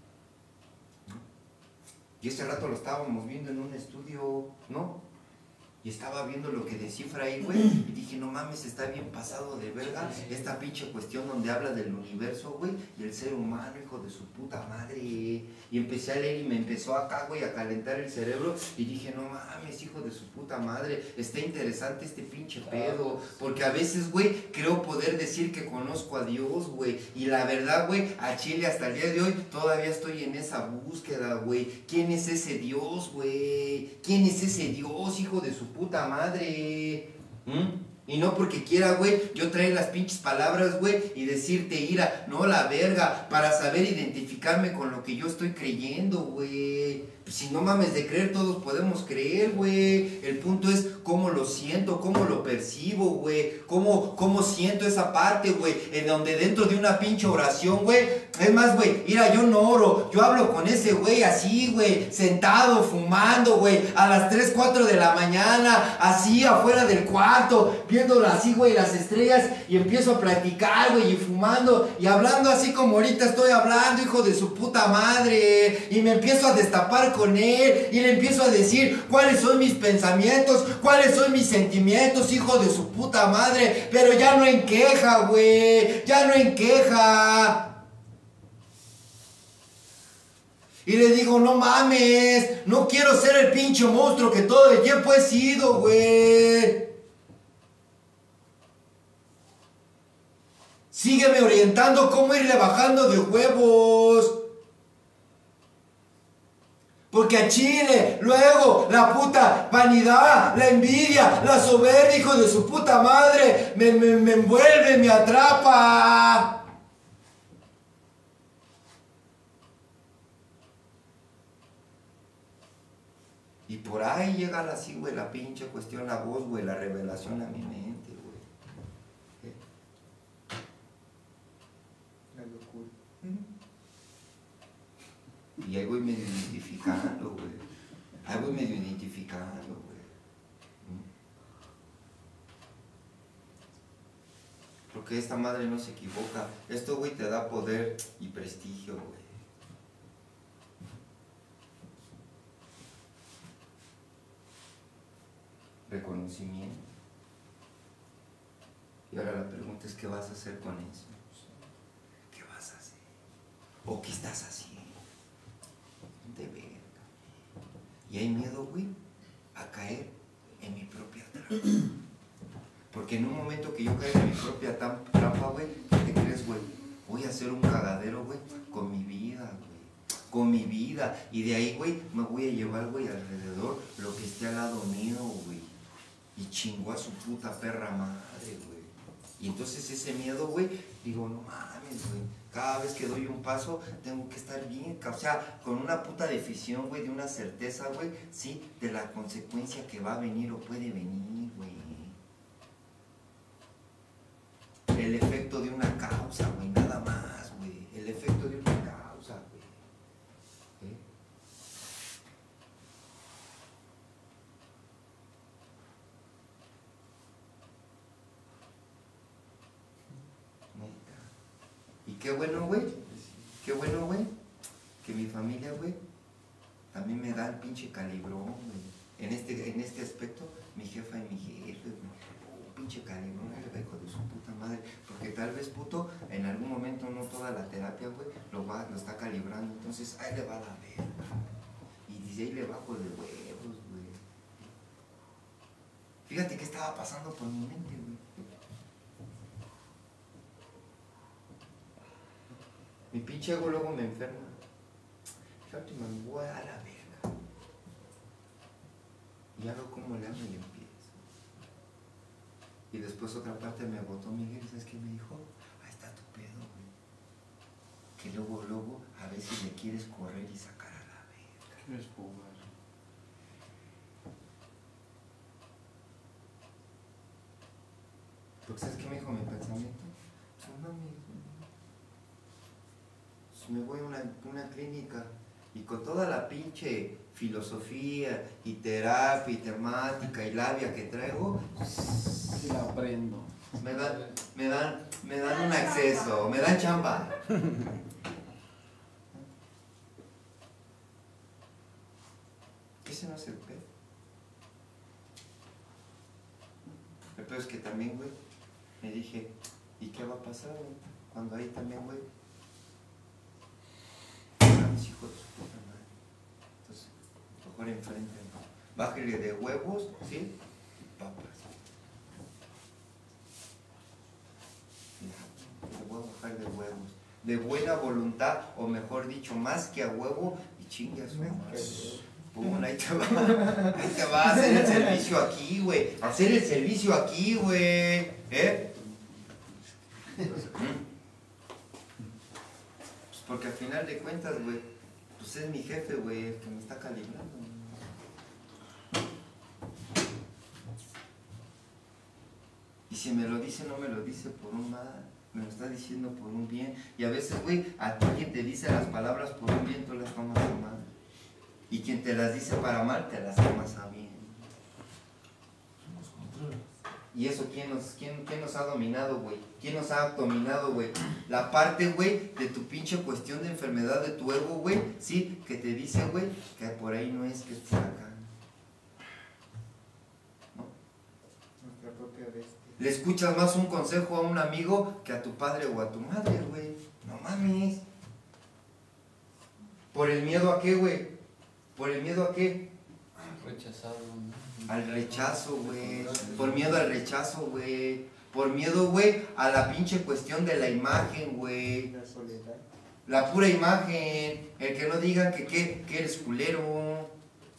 ¿No? Y ese rato lo estábamos viendo en un estudio, ¿no? Y estaba viendo lo que descifra ahí, güey, y dije, no mames, está bien pasado de verga esta pinche cuestión donde habla del universo, güey, y el ser humano, hijo de su puta madre. Y empecé a leer y me empezó acá, güey, a calentar el cerebro, y dije, no mames, hijo de su puta madre, está interesante este pinche pedo, porque a veces, güey, creo poder decir que conozco a Dios, güey, y la verdad, güey, a Chile hasta el día de hoy todavía estoy en esa búsqueda, güey. ¿Quién es ese Dios, güey? ¿Quién es ese Dios, hijo de su puta madre? ¿Mm? Y no porque quiera, güey, yo traer las pinches palabras, güey, y decirte ira, no la verga, para saber identificarme con lo que yo estoy creyendo, güey. Pues si no mames de creer, todos podemos creer, güey. El punto es cómo lo siento, cómo lo percibo, güey. Cómo, cómo siento esa parte, güey, en donde dentro de una pinche oración, güey. Es más, güey, mira, yo no oro, yo hablo con ese güey así, güey, sentado, fumando, güey, a las tres, cuatro de la mañana, así, afuera del cuarto, viéndolo así, güey, las estrellas, y empiezo a platicar, güey, y fumando, y hablando así como ahorita estoy hablando, hijo de su puta madre, y me empiezo a destapar con él, y le empiezo a decir cuáles son mis pensamientos, cuáles son mis sentimientos, hijo de su puta madre, pero ya no en queja, güey, ya no en queja. Y le digo, no mames, no quiero ser el pinche monstruo que todo el tiempo he sido, güey. Sígueme orientando cómo irle bajando de huevos. Porque a Chile, luego, la puta vanidad, la envidia, la soberbia, hijo de su puta madre, me, me, me envuelve, me atrapa. Y por ahí llega así, güey, la pinche cuestión, la voz, güey, la revelación a mi mente, güey. ¿Eh? La locura. Y ahí voy medio identificando, güey. Ahí voy medio identificando, güey. ¿Mm? Porque esta madre no se equivoca. Esto, güey, te da poder y prestigio, güey. Reconocimiento. Y ahora la pregunta es, ¿qué vas a hacer con eso? ¿Qué vas a hacer? ¿O qué estás haciendo? De verga. Y hay miedo, güey, a caer en mi propia trampa. Porque en un momento que yo caiga en mi propia trampa, güey, ¿qué crees, güey? Voy a hacer un cagadero, güey, con mi vida, güey. Con mi vida. Y de ahí, güey, me voy a llevar, güey, alrededor lo que esté al lado mío, güey. Y chingó a su puta perra madre, güey. Y entonces ese miedo, güey, digo, no mames, güey. Cada vez que doy un paso, tengo que estar bien, o sea, con una puta definición, güey, de una certeza, güey, sí, de la consecuencia que va a venir o puede venir, güey. El efecto de una causa, güey, nada más, güey. El efecto de una causa, güey. ¿Eh? Y qué bueno, güey, qué bueno, güey, que mi familia, güey, también me da el pinche calibrón, güey. En este, en este aspecto, mi jefa y mi jefe, güey, oh, pinche calibrón, el hijo de su puta madre. Porque tal vez, puto, en algún momento, no toda la terapia, güey, lo, va, lo está calibrando. Entonces, ahí le va la verga. Y dice, ahí le bajo de huevos, güey. Fíjate qué estaba pasando por mi mente, güey. Mi pinche ego luego me enferma. Fíjate, me voy a la verga. Y hago como le hago y empiezo. Y después otra parte me botó Miguel, ¿sabes qué me dijo? Ahí está tu pedo, güey. Que luego, luego, a veces le quieres correr y sacar a la verga. ¿Quieres jugar? Porque ¿sabes qué me dijo mi pensamiento? Pues no mames, me voy a una, una clínica y con toda la pinche filosofía y terapia y temática y labia que traigo, Sí, la aprendo. me dan, me dan, me dan un acceso, me dan chamba. Ese no es el pedo. es que también, güey, me dije, ¿y qué va a pasar, güey? Cuando ahí también, güey, a mis hijos de su puta madre. Entonces, mejor enfrente, ¿no? Bájale de huevos, ¿sí? Y papas. Le voy a bajar de huevos. De buena voluntad, o mejor dicho, más que a huevo, y chingue a su madre. Pum, ahí te va. Ahí te va a hacer el servicio aquí, güey. Hacer el servicio aquí, güey. ¿Eh? Pues porque al final de cuentas, güey, pues es mi jefe, güey, el que me está calibrando. Y si me lo dice, no me lo dice por un mal, me lo está diciendo por un bien. Y a veces, güey, a ti quien te dice las palabras por un bien, tú las tomas a mal. Y quien te las dice para mal, te las tomas a bien. ¿Y eso quién nos, quién, quién nos ha dominado, güey? ¿Quién nos ha dominado, güey? La parte, güey, de tu pinche cuestión de enfermedad de tu ego, güey, sí, que te dice, güey, que por ahí no es, que es por acá. ¿No? Nuestra propia bestia. Le escuchas más un consejo a un amigo que a tu padre o a tu madre, güey. No mames. ¿Por el miedo a qué, güey? ¿Por el miedo a qué? Rechazado, ¿no? Al rechazo, güey. Por miedo al rechazo, güey. Por miedo, güey, a la pinche cuestión de la imagen, güey. La soledad. La pura imagen. El que no digan que, que, que eres culero.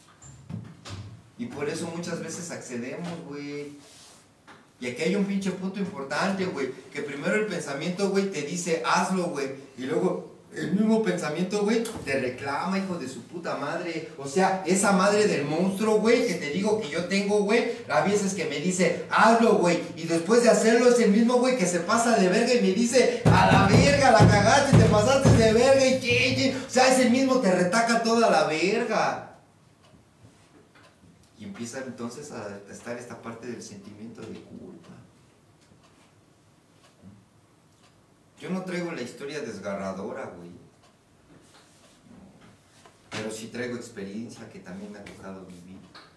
Y por eso muchas veces accedemos, güey. Y aquí hay un pinche punto importante, güey. Que primero el pensamiento, güey, te dice, hazlo, güey. Y luego el mismo pensamiento, güey, te reclama, hijo de su puta madre. O sea, esa madre del monstruo, güey, que te digo que yo tengo, güey, a veces que me dice, hazlo, güey. Y después de hacerlo es el mismo, güey, que se pasa de verga y me dice, a la verga, la cagaste, te pasaste de verga y que... O sea, es el mismo, te retaca toda la verga. Y empieza entonces a estar esta parte del sentimiento de culpa. Yo no traigo la historia desgarradora, güey. Pero sí traigo experiencia que también me ha tocado vivir.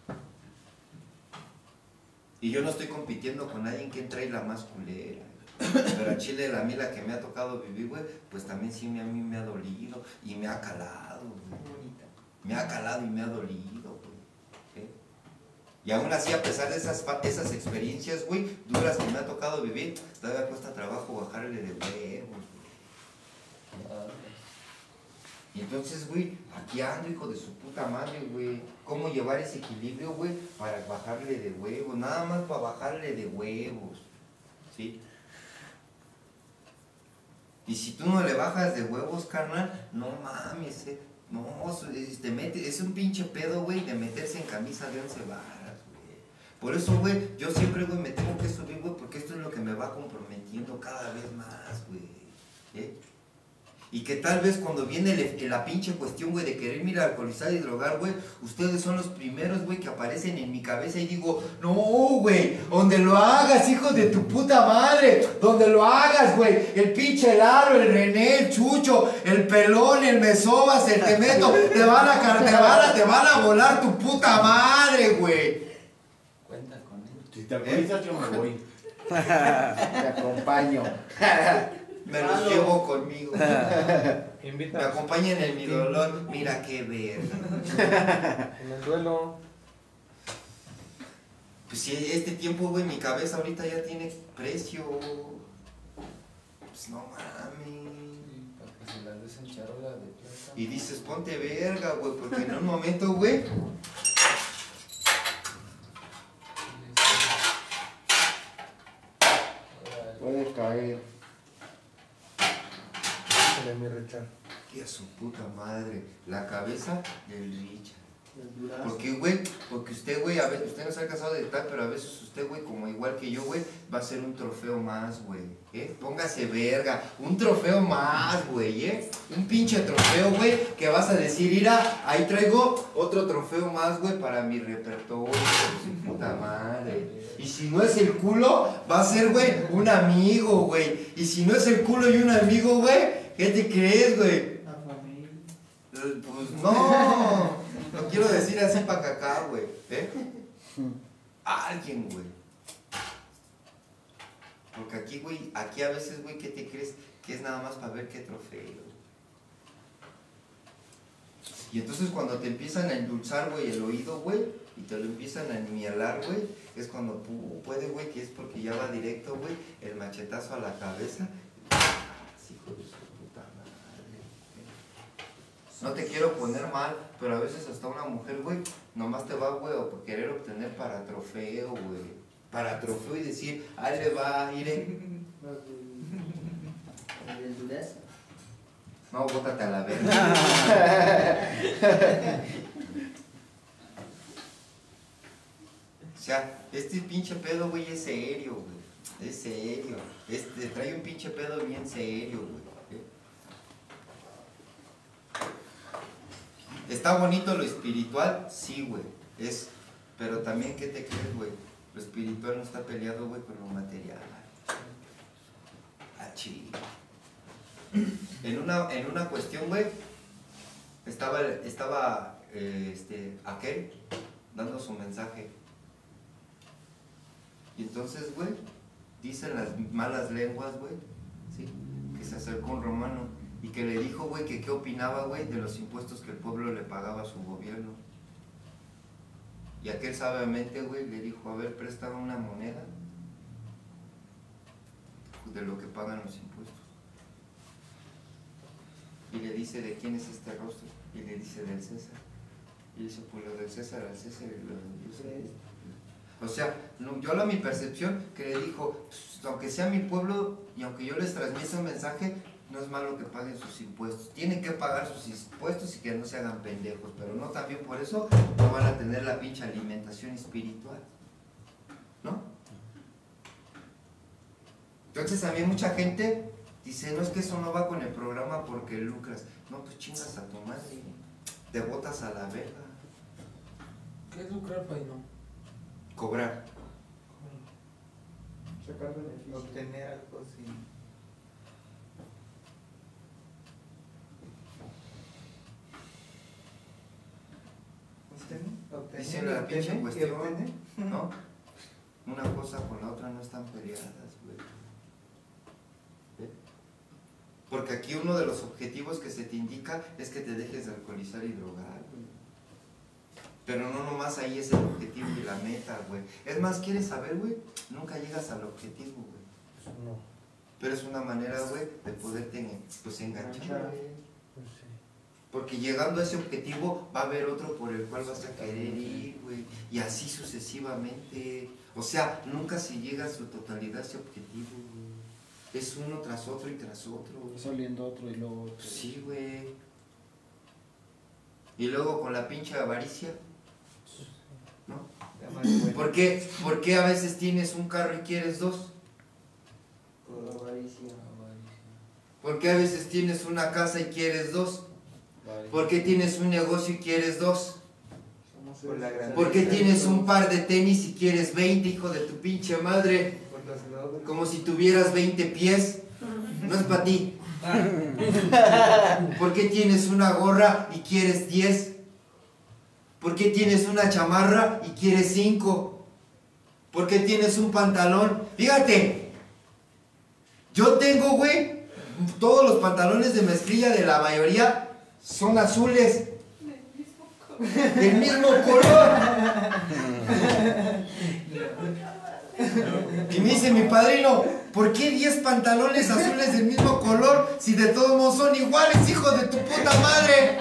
Y yo no estoy compitiendo con alguien que trae la más culera. Pero a Chile, a mí la que me ha tocado vivir, güey, pues también sí me, a mí me ha dolido y me ha calado, güey. Me ha calado y me ha dolido, güey. ¿Eh? Y aún así, a pesar de esas, esas experiencias, güey, duras que me ha tocado vivir, todavía cuesta trabajo bajarle de huevos, güey. Y entonces, güey, aquí ando, hijo de su puta madre, güey. ¿Cómo llevar ese equilibrio, güey, para bajarle de huevos? Nada más para bajarle de huevos, ¿sí? Y si tú no le bajas de huevos, carnal, no mames, eh. No, te mete, es un pinche pedo, güey, de meterse en camisa de once varas, güey. Por eso, güey, yo siempre, güey, me tengo que subir, güey, porque esto es lo que me va comprometiendo cada vez más, güey. ¿Eh? Y que tal vez cuando viene el, la pinche cuestión, güey, de querer ir a alcoholizar y drogar, güey, ustedes son los primeros, güey, que aparecen en mi cabeza y digo, no, güey, donde lo hagas, hijo de tu puta madre, donde lo hagas, güey, el pinche Laro, el René, el Chucho, el Pelón, el Mesobas, el Temeto, te van a, te van a, te van a volar tu puta madre, güey. Cuenta con él. Si te alcoholizas, yo me voy. Te acompaño. Me los llevo conmigo. Invita. Me acompañan en mi dolor. Mira qué verga. En el duelo. Pues si este tiempo, güey, mi cabeza ahorita ya tiene precio. Pues no mames. Sí, para que se las des en charola de plata. Y dices, ponte verga, güey, porque en un momento, güey, Puede caer. De mi Richard. que a su puta madre, la cabeza del Richard. El durazo. ¿Por qué, güey? Porque usted, güey, a veces, usted no se ha casado de tal, pero a veces usted, güey, como igual que yo, güey, va a ser un trofeo más, güey, ¿eh? Póngase verga, un trofeo más, güey, ¿eh? Un pinche trofeo, güey, que vas a decir, mira, ahí traigo otro trofeo más, güey, para mi repertorio, de su puta madre. Y si no es el culo, va a ser, güey, un amigo, güey. Y si no es el culo y un amigo, güey, ¿qué te crees, güey? La familia. Pues no, no quiero decir así para acá, güey, ¿eh? Alguien, güey. Porque aquí, güey, aquí a veces, güey, ¿qué te crees? Que es nada más para ver qué trofeo. Y entonces cuando te empiezan a endulzar, güey, el oído, güey, y te lo empiezan a enmielar, güey, es cuando pu- puede, güey, que es porque ya va directo, güey, el machetazo a la cabeza. Hijo de su puta madre. No te quiero poner mal, pero a veces hasta una mujer, güey, nomás te va, güey, o por querer obtener para trofeo, güey. Para trofeo y decir, ahí le va, iré. ¿El durazo? No, bótate a la verga. O sea, este pinche pedo, güey, es serio, güey. Es serio. Este, trae un pinche pedo bien serio, güey. ¿Está bonito lo espiritual? Sí, güey. Es, pero también, ¿qué te crees, güey? Lo espiritual no está peleado, güey, con lo material. Ah, chido. En una, en una cuestión, güey, estaba, estaba eh, este, aquel dando su mensaje. Y entonces, güey, dicen las malas lenguas, güey, ¿sí? Que se acercó un romano y que le dijo, güey, que qué opinaba, güey, de los impuestos que el pueblo le pagaba a su gobierno. Y aquel sabiamente, güey, le dijo, a ver, préstame una moneda de lo que pagan los impuestos. Y le dice, ¿de quién es este rostro? Y le dice, del César. Y dice, pues lo del César al César y lo de Dios al Dios. O sea, no, yo a mi percepción que le dijo, pues, aunque sea mi pueblo y aunque yo les transmita un mensaje, no es malo que paguen sus impuestos. Tienen que pagar sus impuestos y que no se hagan pendejos, pero no también por eso no van a tener la pinche alimentación espiritual. ¿No? Entonces a mí mucha gente dice, no es que eso no va con el programa porque lucras. No, pues chingas a tu madre, te botas a la verga. ¿Qué es lucrar, Paino? Cobrar. Sacar beneficio. Obtener algo así. Obtener, Dice la pinche obtener, cuestión, y obtener. ¿no? Una cosa con la otra no están peleadas, güey. ¿Eh? Porque aquí uno de los objetivos que se te indica es que te dejes de alcoholizar y drogar, güey. Pero no nomás ahí es el objetivo y la meta, güey. Es más, ¿quieres saber, güey? Nunca llegas al objetivo, güey. No. Pero es una manera, güey, de poderte, pues, enganchar. Pues sí. Porque llegando a ese objetivo va a haber otro por el cual vas a querer ir, güey. Y así sucesivamente. O sea, nunca se llega a su totalidad a ese objetivo, güey. Es uno tras otro y tras otro. Saliendo otro y luego otro. Sí, güey. Y luego con la pinche avaricia, ¿no? ¿Por qué, ¿Por qué a veces tienes un carro y quieres dos? Por avaricia. ¿Por qué a veces tienes una casa y quieres dos? ¿Por qué tienes un negocio y quieres dos? Somos Por la grandeza. ¿Por qué tienes un par de tenis y quieres veinte, hijo de tu pinche madre? Por los logros. Como si tuvieras veinte pies. No es para ti. ¿Por qué tienes una gorra y quieres diez? ¿Por qué tienes una chamarra y quieres cinco? ¿Por qué tienes un pantalón? Fíjate, yo tengo, güey, todos los pantalones de mezclilla de la mayoría son azules. Del mismo color. Y me dice mi padrino, ¿por qué diez pantalones azules del mismo color si de todos modos son iguales, hijo de tu puta madre?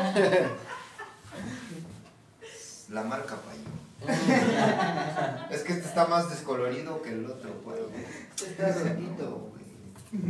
La marca Payo. Es que este está más descolorido que el otro, pues. Este está rojito, güey.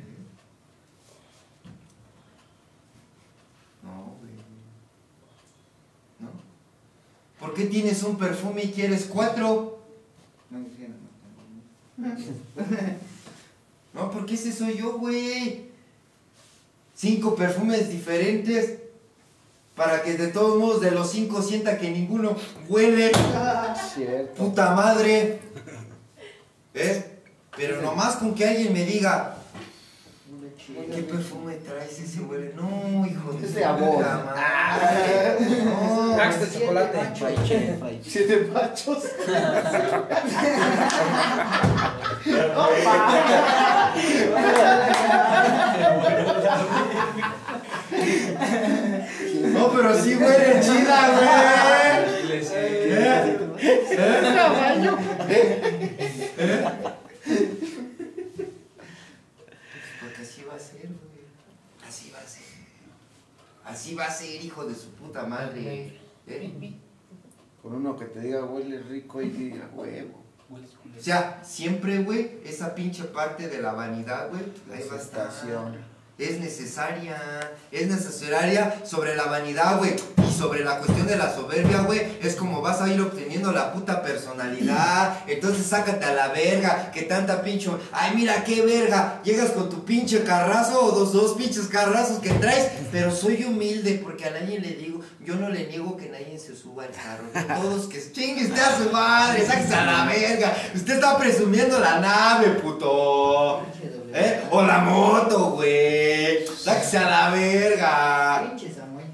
No, güey. ¿No? ¿Por qué tienes un perfume y quieres cuatro? No entiendo, no entiendo. No, porque ese soy yo, güey. Cinco perfumes diferentes para que de todos modos de los cinco sienta que ninguno huele. Cierto. Puta madre. ¿Ves? Pero nomás con que alguien me diga, Una chida. ¿qué perfume traes? Ese huele. No, hijo de su Dijiste amor. Puta madre. No, Max de Siete chocolate. machos. Siete machos. no, pero sí huele chida, güey. Les- ¿Eh? Caballo. Porque así va a ser, güey. Así va a ser. Así va a ser, hijo de su puta madre. ¿Eh? Con uno que te diga huele rico y diga huevo. O sea, siempre, güey, esa pinche parte de la vanidad, güey, ahí va a estar. Aceptación. Es necesaria, es necesaria sobre la vanidad, güey, y sobre la cuestión de la soberbia, güey, es como vas a ir obteniendo la puta personalidad, entonces sácate a la verga, que tanta pinche, ay mira qué verga, llegas con tu pinche carrazo o dos, dos pinches carrazos que traes, pero soy humilde porque a nadie le digo, yo no le niego que nadie se suba al carro, que todos que chingue usted a su madre, sáquese a la verga, usted está presumiendo la nave, puto. Pinche doble. ¿Eh? O la moto, güey. Sáquese a la verga. Pinche Samuel.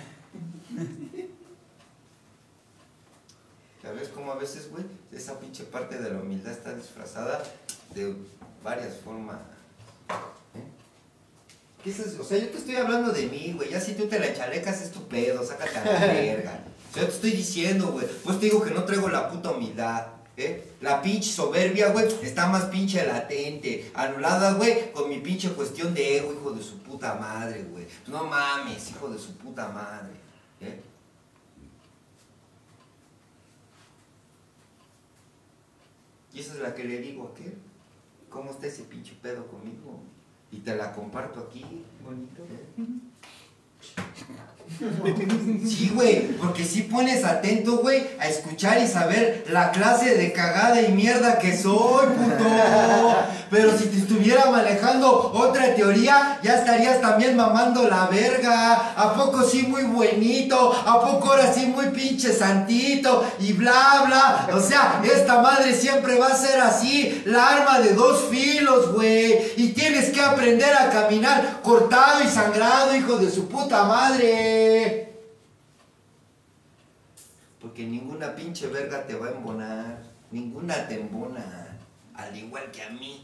¿Sabes cómo a veces, güey? Esa pinche parte de la humildad está disfrazada de varias formas. ¿Eh? ¿Qué es eso? O sea, yo te estoy hablando de mí, güey. Ya si tú te la chalecas es tu pedo, sácate a la verga. O sea, yo te estoy diciendo, güey. Pues te digo que no traigo la puta humildad. ¿Eh? La pinche soberbia, güey, está más pinche latente, anulada, güey, con mi pinche cuestión de ego, hijo de su puta madre, güey. No mames, hijo de su puta madre. ¿Eh? Y esa es la que le digo a aquel. ¿Cómo está ese pinche pedo conmigo? Y te la comparto aquí. Bonito. ¿Eh? Sí, güey, porque si pones atento, güey, a escuchar y saber la clase de cagada y mierda que soy, puto. Pero si te estuviera manejando otra teoría, ya estarías también mamando la verga. ¿A poco sí muy buenito? ¿A poco ahora sí muy pinche santito? Y bla, bla. O sea, esta madre siempre va a ser así, la arma de dos filos, güey. Y tienes que aprender a caminar cortado y sangrado, hijo de su puta madre. Porque ninguna pinche verga te va a embonar. Ninguna te embona. Al igual que a mí.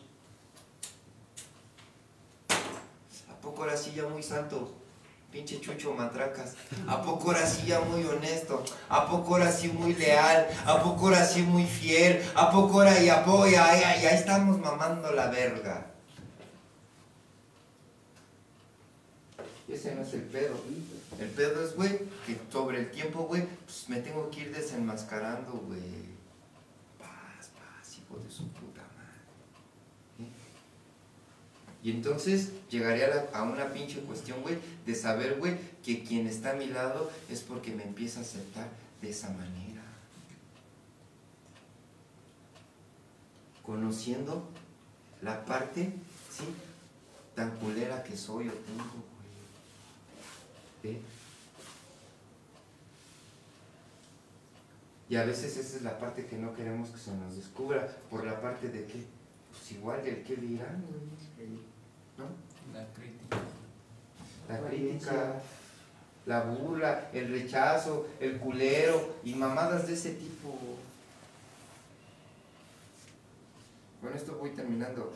¿A poco ahora sí ya muy santo? Pinche Chucho Matracas. ¿A poco ahora sí ya muy honesto? ¿A poco ahora sí muy leal? ¿A poco ahora sí muy fiel? ¿A poco ahora y apoya? Y ahí estamos mamando la verga. Ese no es el pedo. El pedo es, güey, que sobre el tiempo, güey, pues me tengo que ir desenmascarando, güey. Paz, paz, hijo de su puta madre. ¿Eh? Y entonces llegaré a, la, a una pinche cuestión, güey, de saber, güey, que quien está a mi lado es porque me empieza a aceptar de esa manera. Conociendo la parte, ¿sí?, tan culera que soy o tengo, güey. ¿Eh? Y a veces esa es la parte que no queremos que se nos descubra, por la parte de que, pues igual del que dirán, güey, ¿no? La crítica. La crítica, la burla, el rechazo, el culero y mamadas de ese tipo. Con esto voy terminando.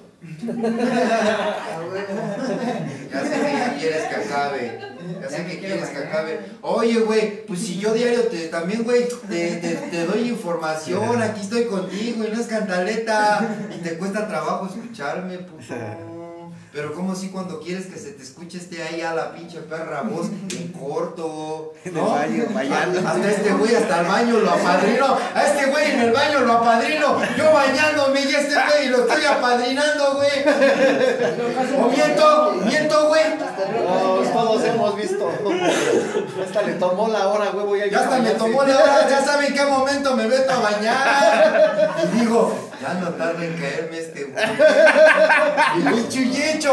Ya sé que ya quieres que acabe. Ya sé que quieres que acabe. Oye, güey, pues si yo diario te, también, güey, te, te, te doy información, aquí estoy contigo y no es cantaleta. Y te cuesta trabajo escucharme, puto. Pero como si cuando quieres que se te escuche esté ahí a la pinche perra voz en corto, En ¿no? el baño, bañando. Hasta este güey, hasta el baño lo apadrino. A este güey en el baño lo apadrino. Yo bañándome y este güey lo estoy apadrinando, güey. O miento, miento, güey. Todos, todos hemos visto. Hasta le tomó la hora, güey. Voy a ir Ya a hasta me bañarse. tomó la hora, ya saben en qué momento me meto a bañar. Y digo, ya no tarda en caerme este güey. Y el chuyecho.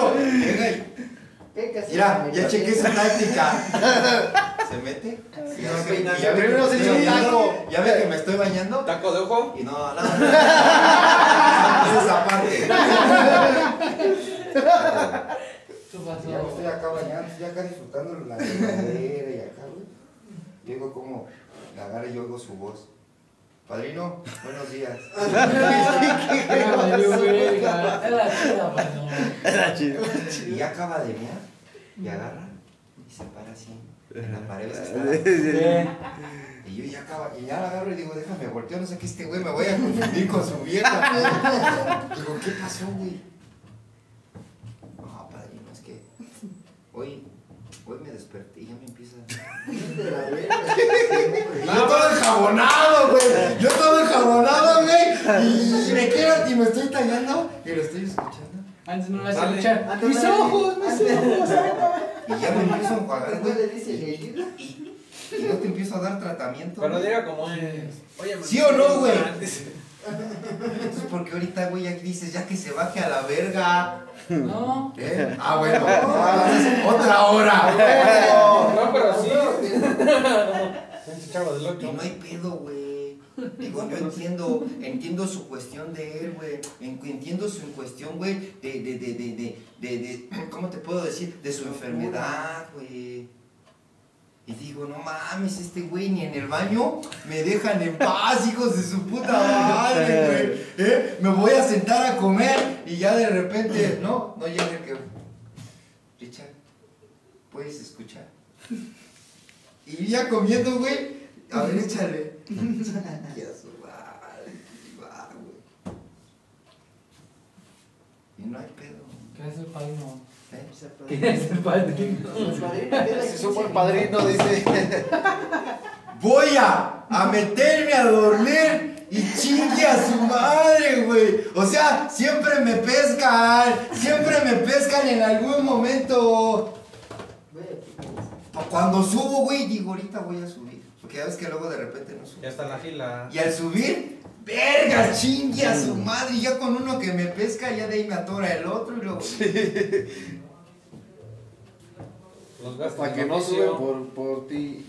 Mira, ya chequé su táctica. ¿Se mete? Sí, No, ok. no, Y ya ve que primero me se estoy echa un bañando, taco. ya ve que me estoy bañando. ¿Taco de ojo? Y no, no, no. Es esa parte. pasó? Ya me estoy acá bañando, estoy acá disfrutando la regadera y acá, güey. Llego como, la agarra y yo oigo su voz. Padrino, buenos días. Ya valió verga. Era chida, mano. Era chido. Y ya acaba de mear, y agarra, y se para así, en la pared, se está. Y yo ya acaba, y ya la agarro y digo, déjame volteo, no sé qué este güey, me voy a confundir con su vieja. Digo, ¿qué pasó, güey? No, padrino, es que hoy, hoy me desperté y ya me empieza. Yo todo enjabonado, güey. Yo todo enjabonado, güey. Y me quiero y me estoy tallando y lo estoy escuchando. Antes no me vas a Dale. escuchar. Mis ojos, mis ojos. Y ya me empiezo a enjuagar, Después güey. le dice leída. Y, y no te empiezo a dar tratamiento. Pero güey. diga como es. Oye, ¿Sí o no, güey? antes. Entonces, porque ahorita, güey, ya dices, ya que se baje a la verga. No. ¿Eh? Ah, bueno. Entonces, otra hora. No, pero sí. Pinche chavo del Y ocho. no hay pedo, güey. Digo, yo entiendo, entiendo su cuestión de él, güey. En- Entiendo su cuestión, güey, de, de, de, de, de, de, de, ¿cómo te puedo decir? De su enfermedad, güey. Y digo, no mames, este güey ni en el baño me dejan en paz, hijos de su puta madre, güey. ¿Eh? Me voy a sentar a comer y ya de repente, no, no llega el que... Richard, ¿puedes escuchar? Y ya comiendo, güey, a ver, échale. Y a su madre, y va, güey. Y no hay pedo. ¿Qué es el padrino? ¿Eh? ¿Qué es el padrino? Si es un buen padrino, dice. Voy a, a meterme a dormir y chingue a su madre, güey. O sea, siempre me pescan, siempre me pescan en algún momento. Cuando subo, güey, digo, ahorita voy a subir. Porque ya ves que luego de repente no subo. Ya está la fila. Y al subir, verga, chingue a su madre. Y ya con uno que me pesca, ya de ahí me atora el otro y luego... Los gastos Para que de no oficio. suben por, por ti.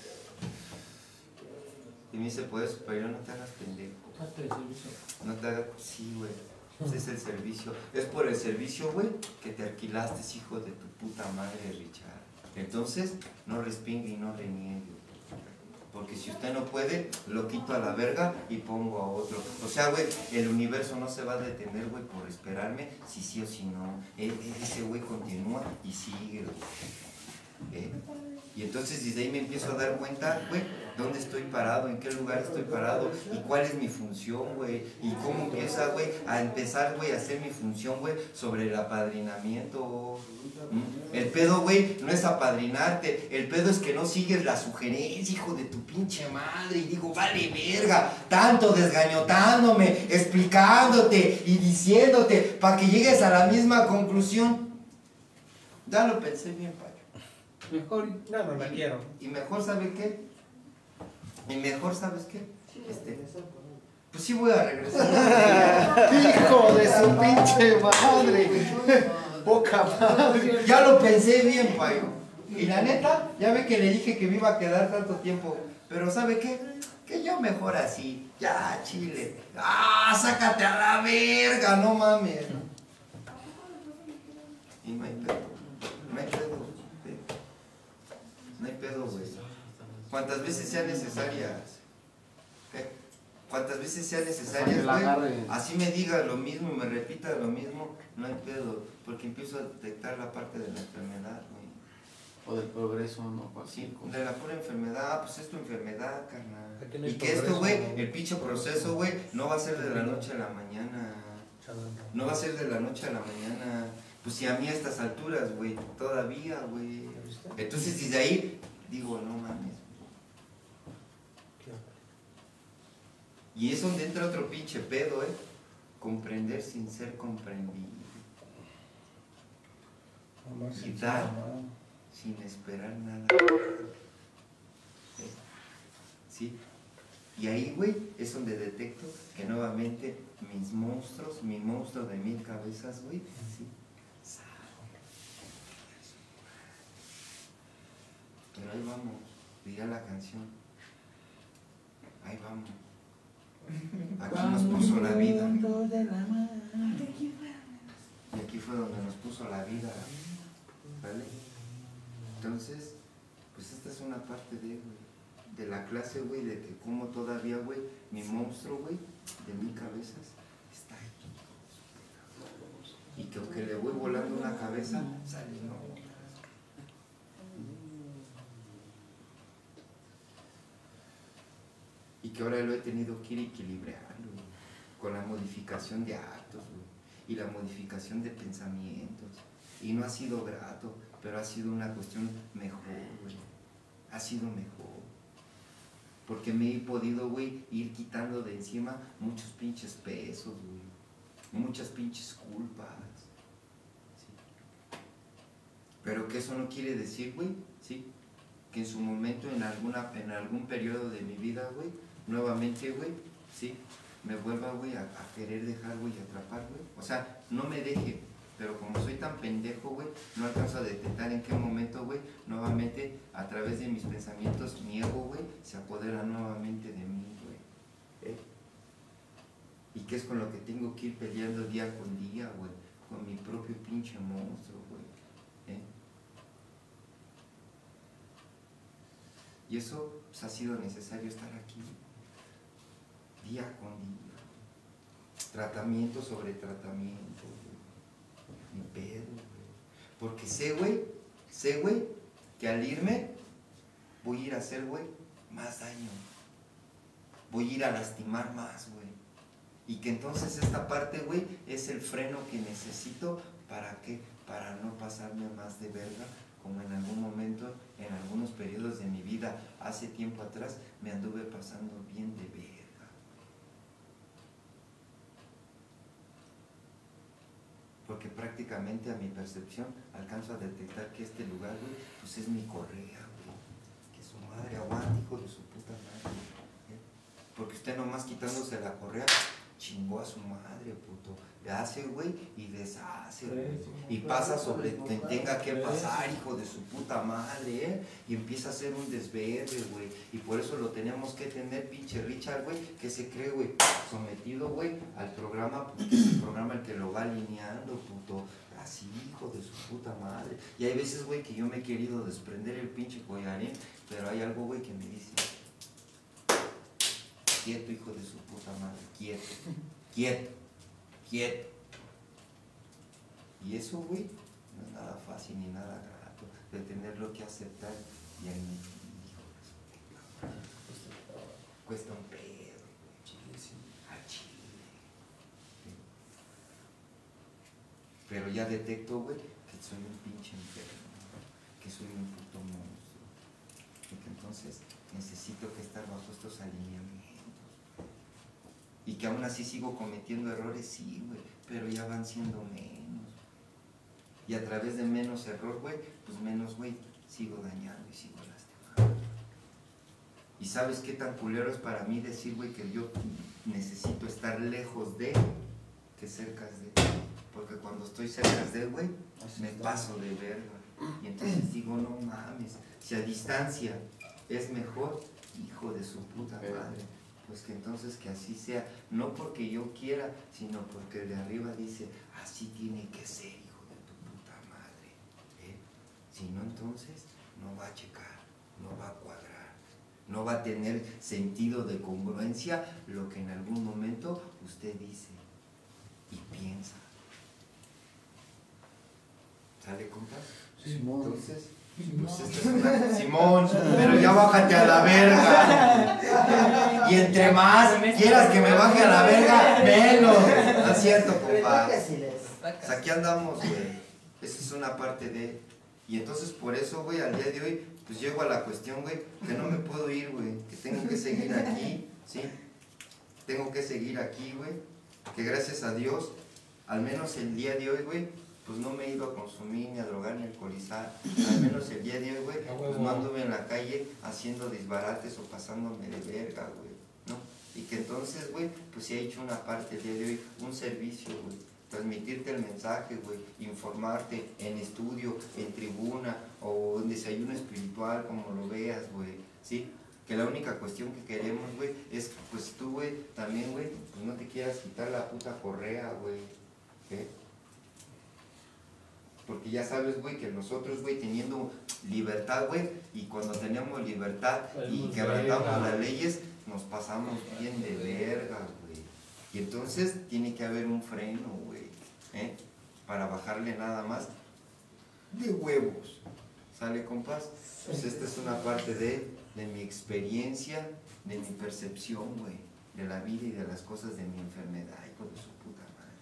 Y me dice, pues, pero no te hagas pendejo. Hazte el servicio. No te hagas... Sí, güey. Ese es el servicio. Es por el servicio, güey, que te alquilaste, hijo de tu puta madre, Richard. Entonces, no respingue y no reniegue. Porque si usted no puede, lo quito a la verga y pongo a otro. O sea, güey, el universo no se va a detener, güey, por esperarme, si sí o si no. E- e- ese güey continúa y sigue, güey. ¿Eh? Y entonces desde ahí me empiezo a dar cuenta, güey, dónde estoy parado, en qué lugar estoy parado y cuál es mi función, güey. Y cómo empieza, güey, a empezar, güey, a hacer mi función, güey, sobre el apadrinamiento. ¿Mm? El pedo, güey, no es apadrinarte. El pedo es que no sigues la sugerencia, hijo de tu pinche madre. Y digo, vale verga, tanto desgañotándome, explicándote y diciéndote para que llegues a la misma conclusión. Ya lo pensé bien, Pacho. Mejor. No, no la quiero. Y mejor, ¿sabe qué? Y mejor, ¿sabes qué? Este, pues sí voy a regresar. Hijo de su pinche madre. Poca madre. Ya lo pensé bien, payo. Y la neta, ya ve que le dije que me iba a quedar tanto tiempo. Pero ¿sabe qué? Que yo mejor así. Ya, chile. ¡Ah, sácate a la verga! No mames. Y no hay pedo. No hay pedo. ¿sí? No hay pedo, güey. Cuantas veces sean necesarias. ¿Qué? Cuantas veces sean necesarias, la güey. agarre. Así me diga lo mismo y me repita lo mismo. No hay pedo. Porque empiezo a detectar la parte de la enfermedad, güey. O del progreso, no, Sí, cualquier cosa. de la pura enfermedad, pues es tu enfermedad, carnal. Aquí no hay Y que esto, progreso, güey, ¿no? el pinche proceso, güey, no va a ser de la noche a la mañana. No va a ser de la noche a la mañana. Pues si a mí a estas alturas, güey, todavía, güey. Entonces desde ahí, digo, no mames. Y es donde entra otro pinche pedo, ¿eh? Comprender sin ser comprendido. Y dar sin esperar nada. ¿Eh? ¿Sí? Y ahí, güey, es donde detecto que nuevamente mis monstruos, mi monstruo de mil cabezas, güey, ¿sí? Pero ahí vamos, diría la canción. Ahí vamos. Aquí nos puso la vida. Y aquí fue donde nos puso la vida. ¿vale? Entonces, pues esta es una parte de, güey, de la clase, güey, de que como todavía, güey, mi monstruo, güey, de mil cabezas, está ahí. Y que aunque le voy volando una cabeza, sale no. Y que ahora lo he tenido que ir equilibrando, güey, con la modificación de actos, güey, y la modificación de pensamientos. Y no ha sido grato, pero ha sido una cuestión mejor, güey. Ha sido mejor. Porque me he podido, güey, ir quitando de encima muchos pinches pesos, güey. Muchas pinches culpas. ¿Sí? Pero que eso no quiere decir, güey, ¿sí? Que en su momento, en, alguna, en algún periodo de mi vida, güey, nuevamente, güey, ¿sí? Me vuelva, güey, a, a querer dejar, güey, atrapar, güey. O sea, no me deje. Pero como soy tan pendejo, güey, no alcanzo a detectar en qué momento, güey, nuevamente, a través de mis pensamientos, mi ego, güey, se apodera nuevamente de mí, güey. ¿Eh? Y que es con lo que tengo que ir peleando día con día, güey, con mi propio pinche monstruo, güey. ¿Eh? Y eso, pues, ha sido necesario estar aquí, día con día. Tratamiento sobre tratamiento, güey. Mi pedo, güey. Porque sé, güey, sé, güey, que al irme voy a ir a hacer, güey, más daño. Voy a ir a lastimar más, güey. Y que entonces esta parte, güey, es el freno que necesito para qué, para no pasarme más de verga, como en algún momento, en algunos periodos de mi vida, hace tiempo atrás, me anduve pasando bien de verga. Porque prácticamente a mi percepción alcanzo a detectar que este lugar, güey, pues es mi correa, güey. Que su madre aguante, hijo de su puta madre. ¿Eh? Porque usted nomás quitándose la correa, chingó a su madre, puto. Le hace, güey, y deshace, güey. Y pasa sobre quien tenga que pasar, hijo de su puta madre, ¿eh? Y empieza a hacer un desverde, güey. Y por eso lo tenemos que tener, pinche Richard, güey, que se cree, güey, sometido, güey, al programa, porque es el programa el que lo va alineando, puto. Así, hijo de su puta madre. Y hay veces, güey, que yo me he querido desprender el pinche collarín, pero hay algo, güey, que me dice: quieto, hijo de su puta madre, quieto, quieto, quieto. Y eso, güey, no es nada fácil ni nada grato, de tenerlo que aceptar y admitir, hijo de su puta madre. Cuesta un pedo, güey, chile, sí, a chile. ¿Sí? Pero ya detecto, güey, que soy un pinche enfermo, que soy un puto monstruo, y que entonces necesito que estar bajo estos alineamientos. Y que aún así sigo cometiendo errores, sí, güey, pero ya van siendo menos. Y a través de menos error, güey, pues menos, güey, sigo dañando y sigo lastimando. Y ¿sabes qué tan culero es para mí decir, güey, que yo necesito estar lejos de que cerca de? Porque cuando estoy cerca de, güey, me paso de verga. Y entonces digo, no mames, si a distancia es mejor, hijo de su puta madre. Pues que entonces que así sea, no porque yo quiera, sino porque de arriba dice, así tiene que ser, hijo de tu puta madre. ¿Eh? Si no, entonces no va a checar, no va a cuadrar, no va a tener sentido de congruencia lo que en algún momento usted dice y piensa. ¿Sale, compas? Sí, entonces... Pues esta es una... Simón, pero ya bájate a la verga. Y entre más quieras que me baje a la verga, menos. No es cierto, compa. Pues aquí andamos, güey. Esa es una parte de... Y entonces por eso, güey, al día de hoy, pues llego a la cuestión, güey, que no me puedo ir, güey. Que tengo que seguir aquí, ¿sí? Tengo que seguir aquí, güey. Que gracias a Dios, al menos el día de hoy, güey, pues no me he ido a consumir, ni a drogar, ni a alcoholizar. Al menos el día de hoy, güey, pues no anduve en la calle haciendo disbarates o pasándome de verga, güey, ¿no? Y que entonces, güey, pues sí he hecho una parte el día de hoy, un servicio, güey. Transmitirte el mensaje, güey, informarte en estudio, en tribuna o en desayuno espiritual, como lo veas, güey, ¿sí? Que la única cuestión que queremos, güey, es, pues tú, güey, también, güey, pues no te quieras quitar la puta correa, güey, ¿eh? Porque ya sabes, güey, que nosotros, güey, teniendo libertad, güey, y cuando tenemos libertad y quebrantamos las leyes, nos pasamos bien de verga, güey. Y entonces tiene que haber un freno, güey, ¿eh? Para bajarle nada más de huevos. ¿Sale, compas? Pues esta es una parte de, de mi experiencia, de mi percepción, güey, de la vida y de las cosas de mi enfermedad, hijo de su puta madre.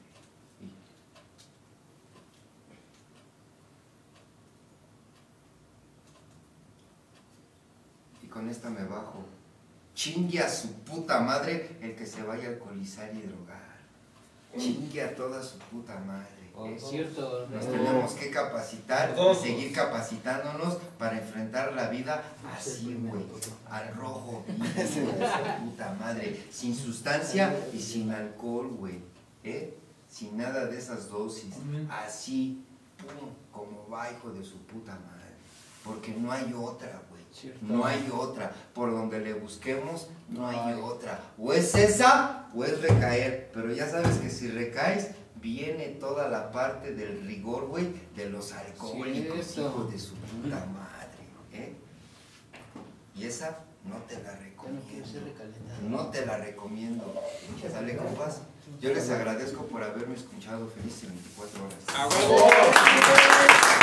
Y, y con esta me bajo. Chingue a su puta madre el que se vaya a alcoholizar y drogar. Chingue a toda su puta madre. ¿eh? Es cierto. Nos tenemos que capacitar y seguir capacitándonos para enfrentar la vida así, güey, al rojo, vivo, de su puta madre, sin sustancia y sin alcohol, güey, ¿eh? Sin nada de esas dosis, así, pum, como va, hijo de su puta madre, porque no hay otra, güey, no hay otra, por donde le busquemos, no hay otra, o es esa, o es recaer, pero ya sabes que si recaes, viene toda la parte del rigor, güey, de los alcohólicos, Cierto. hijos de su puta madre, ¿eh? Y esa no te la recomiendo, no te la recomiendo. ¿Sale, compas? Yo les agradezco por haberme escuchado. Felices veinticuatro horas. ¡A huevo!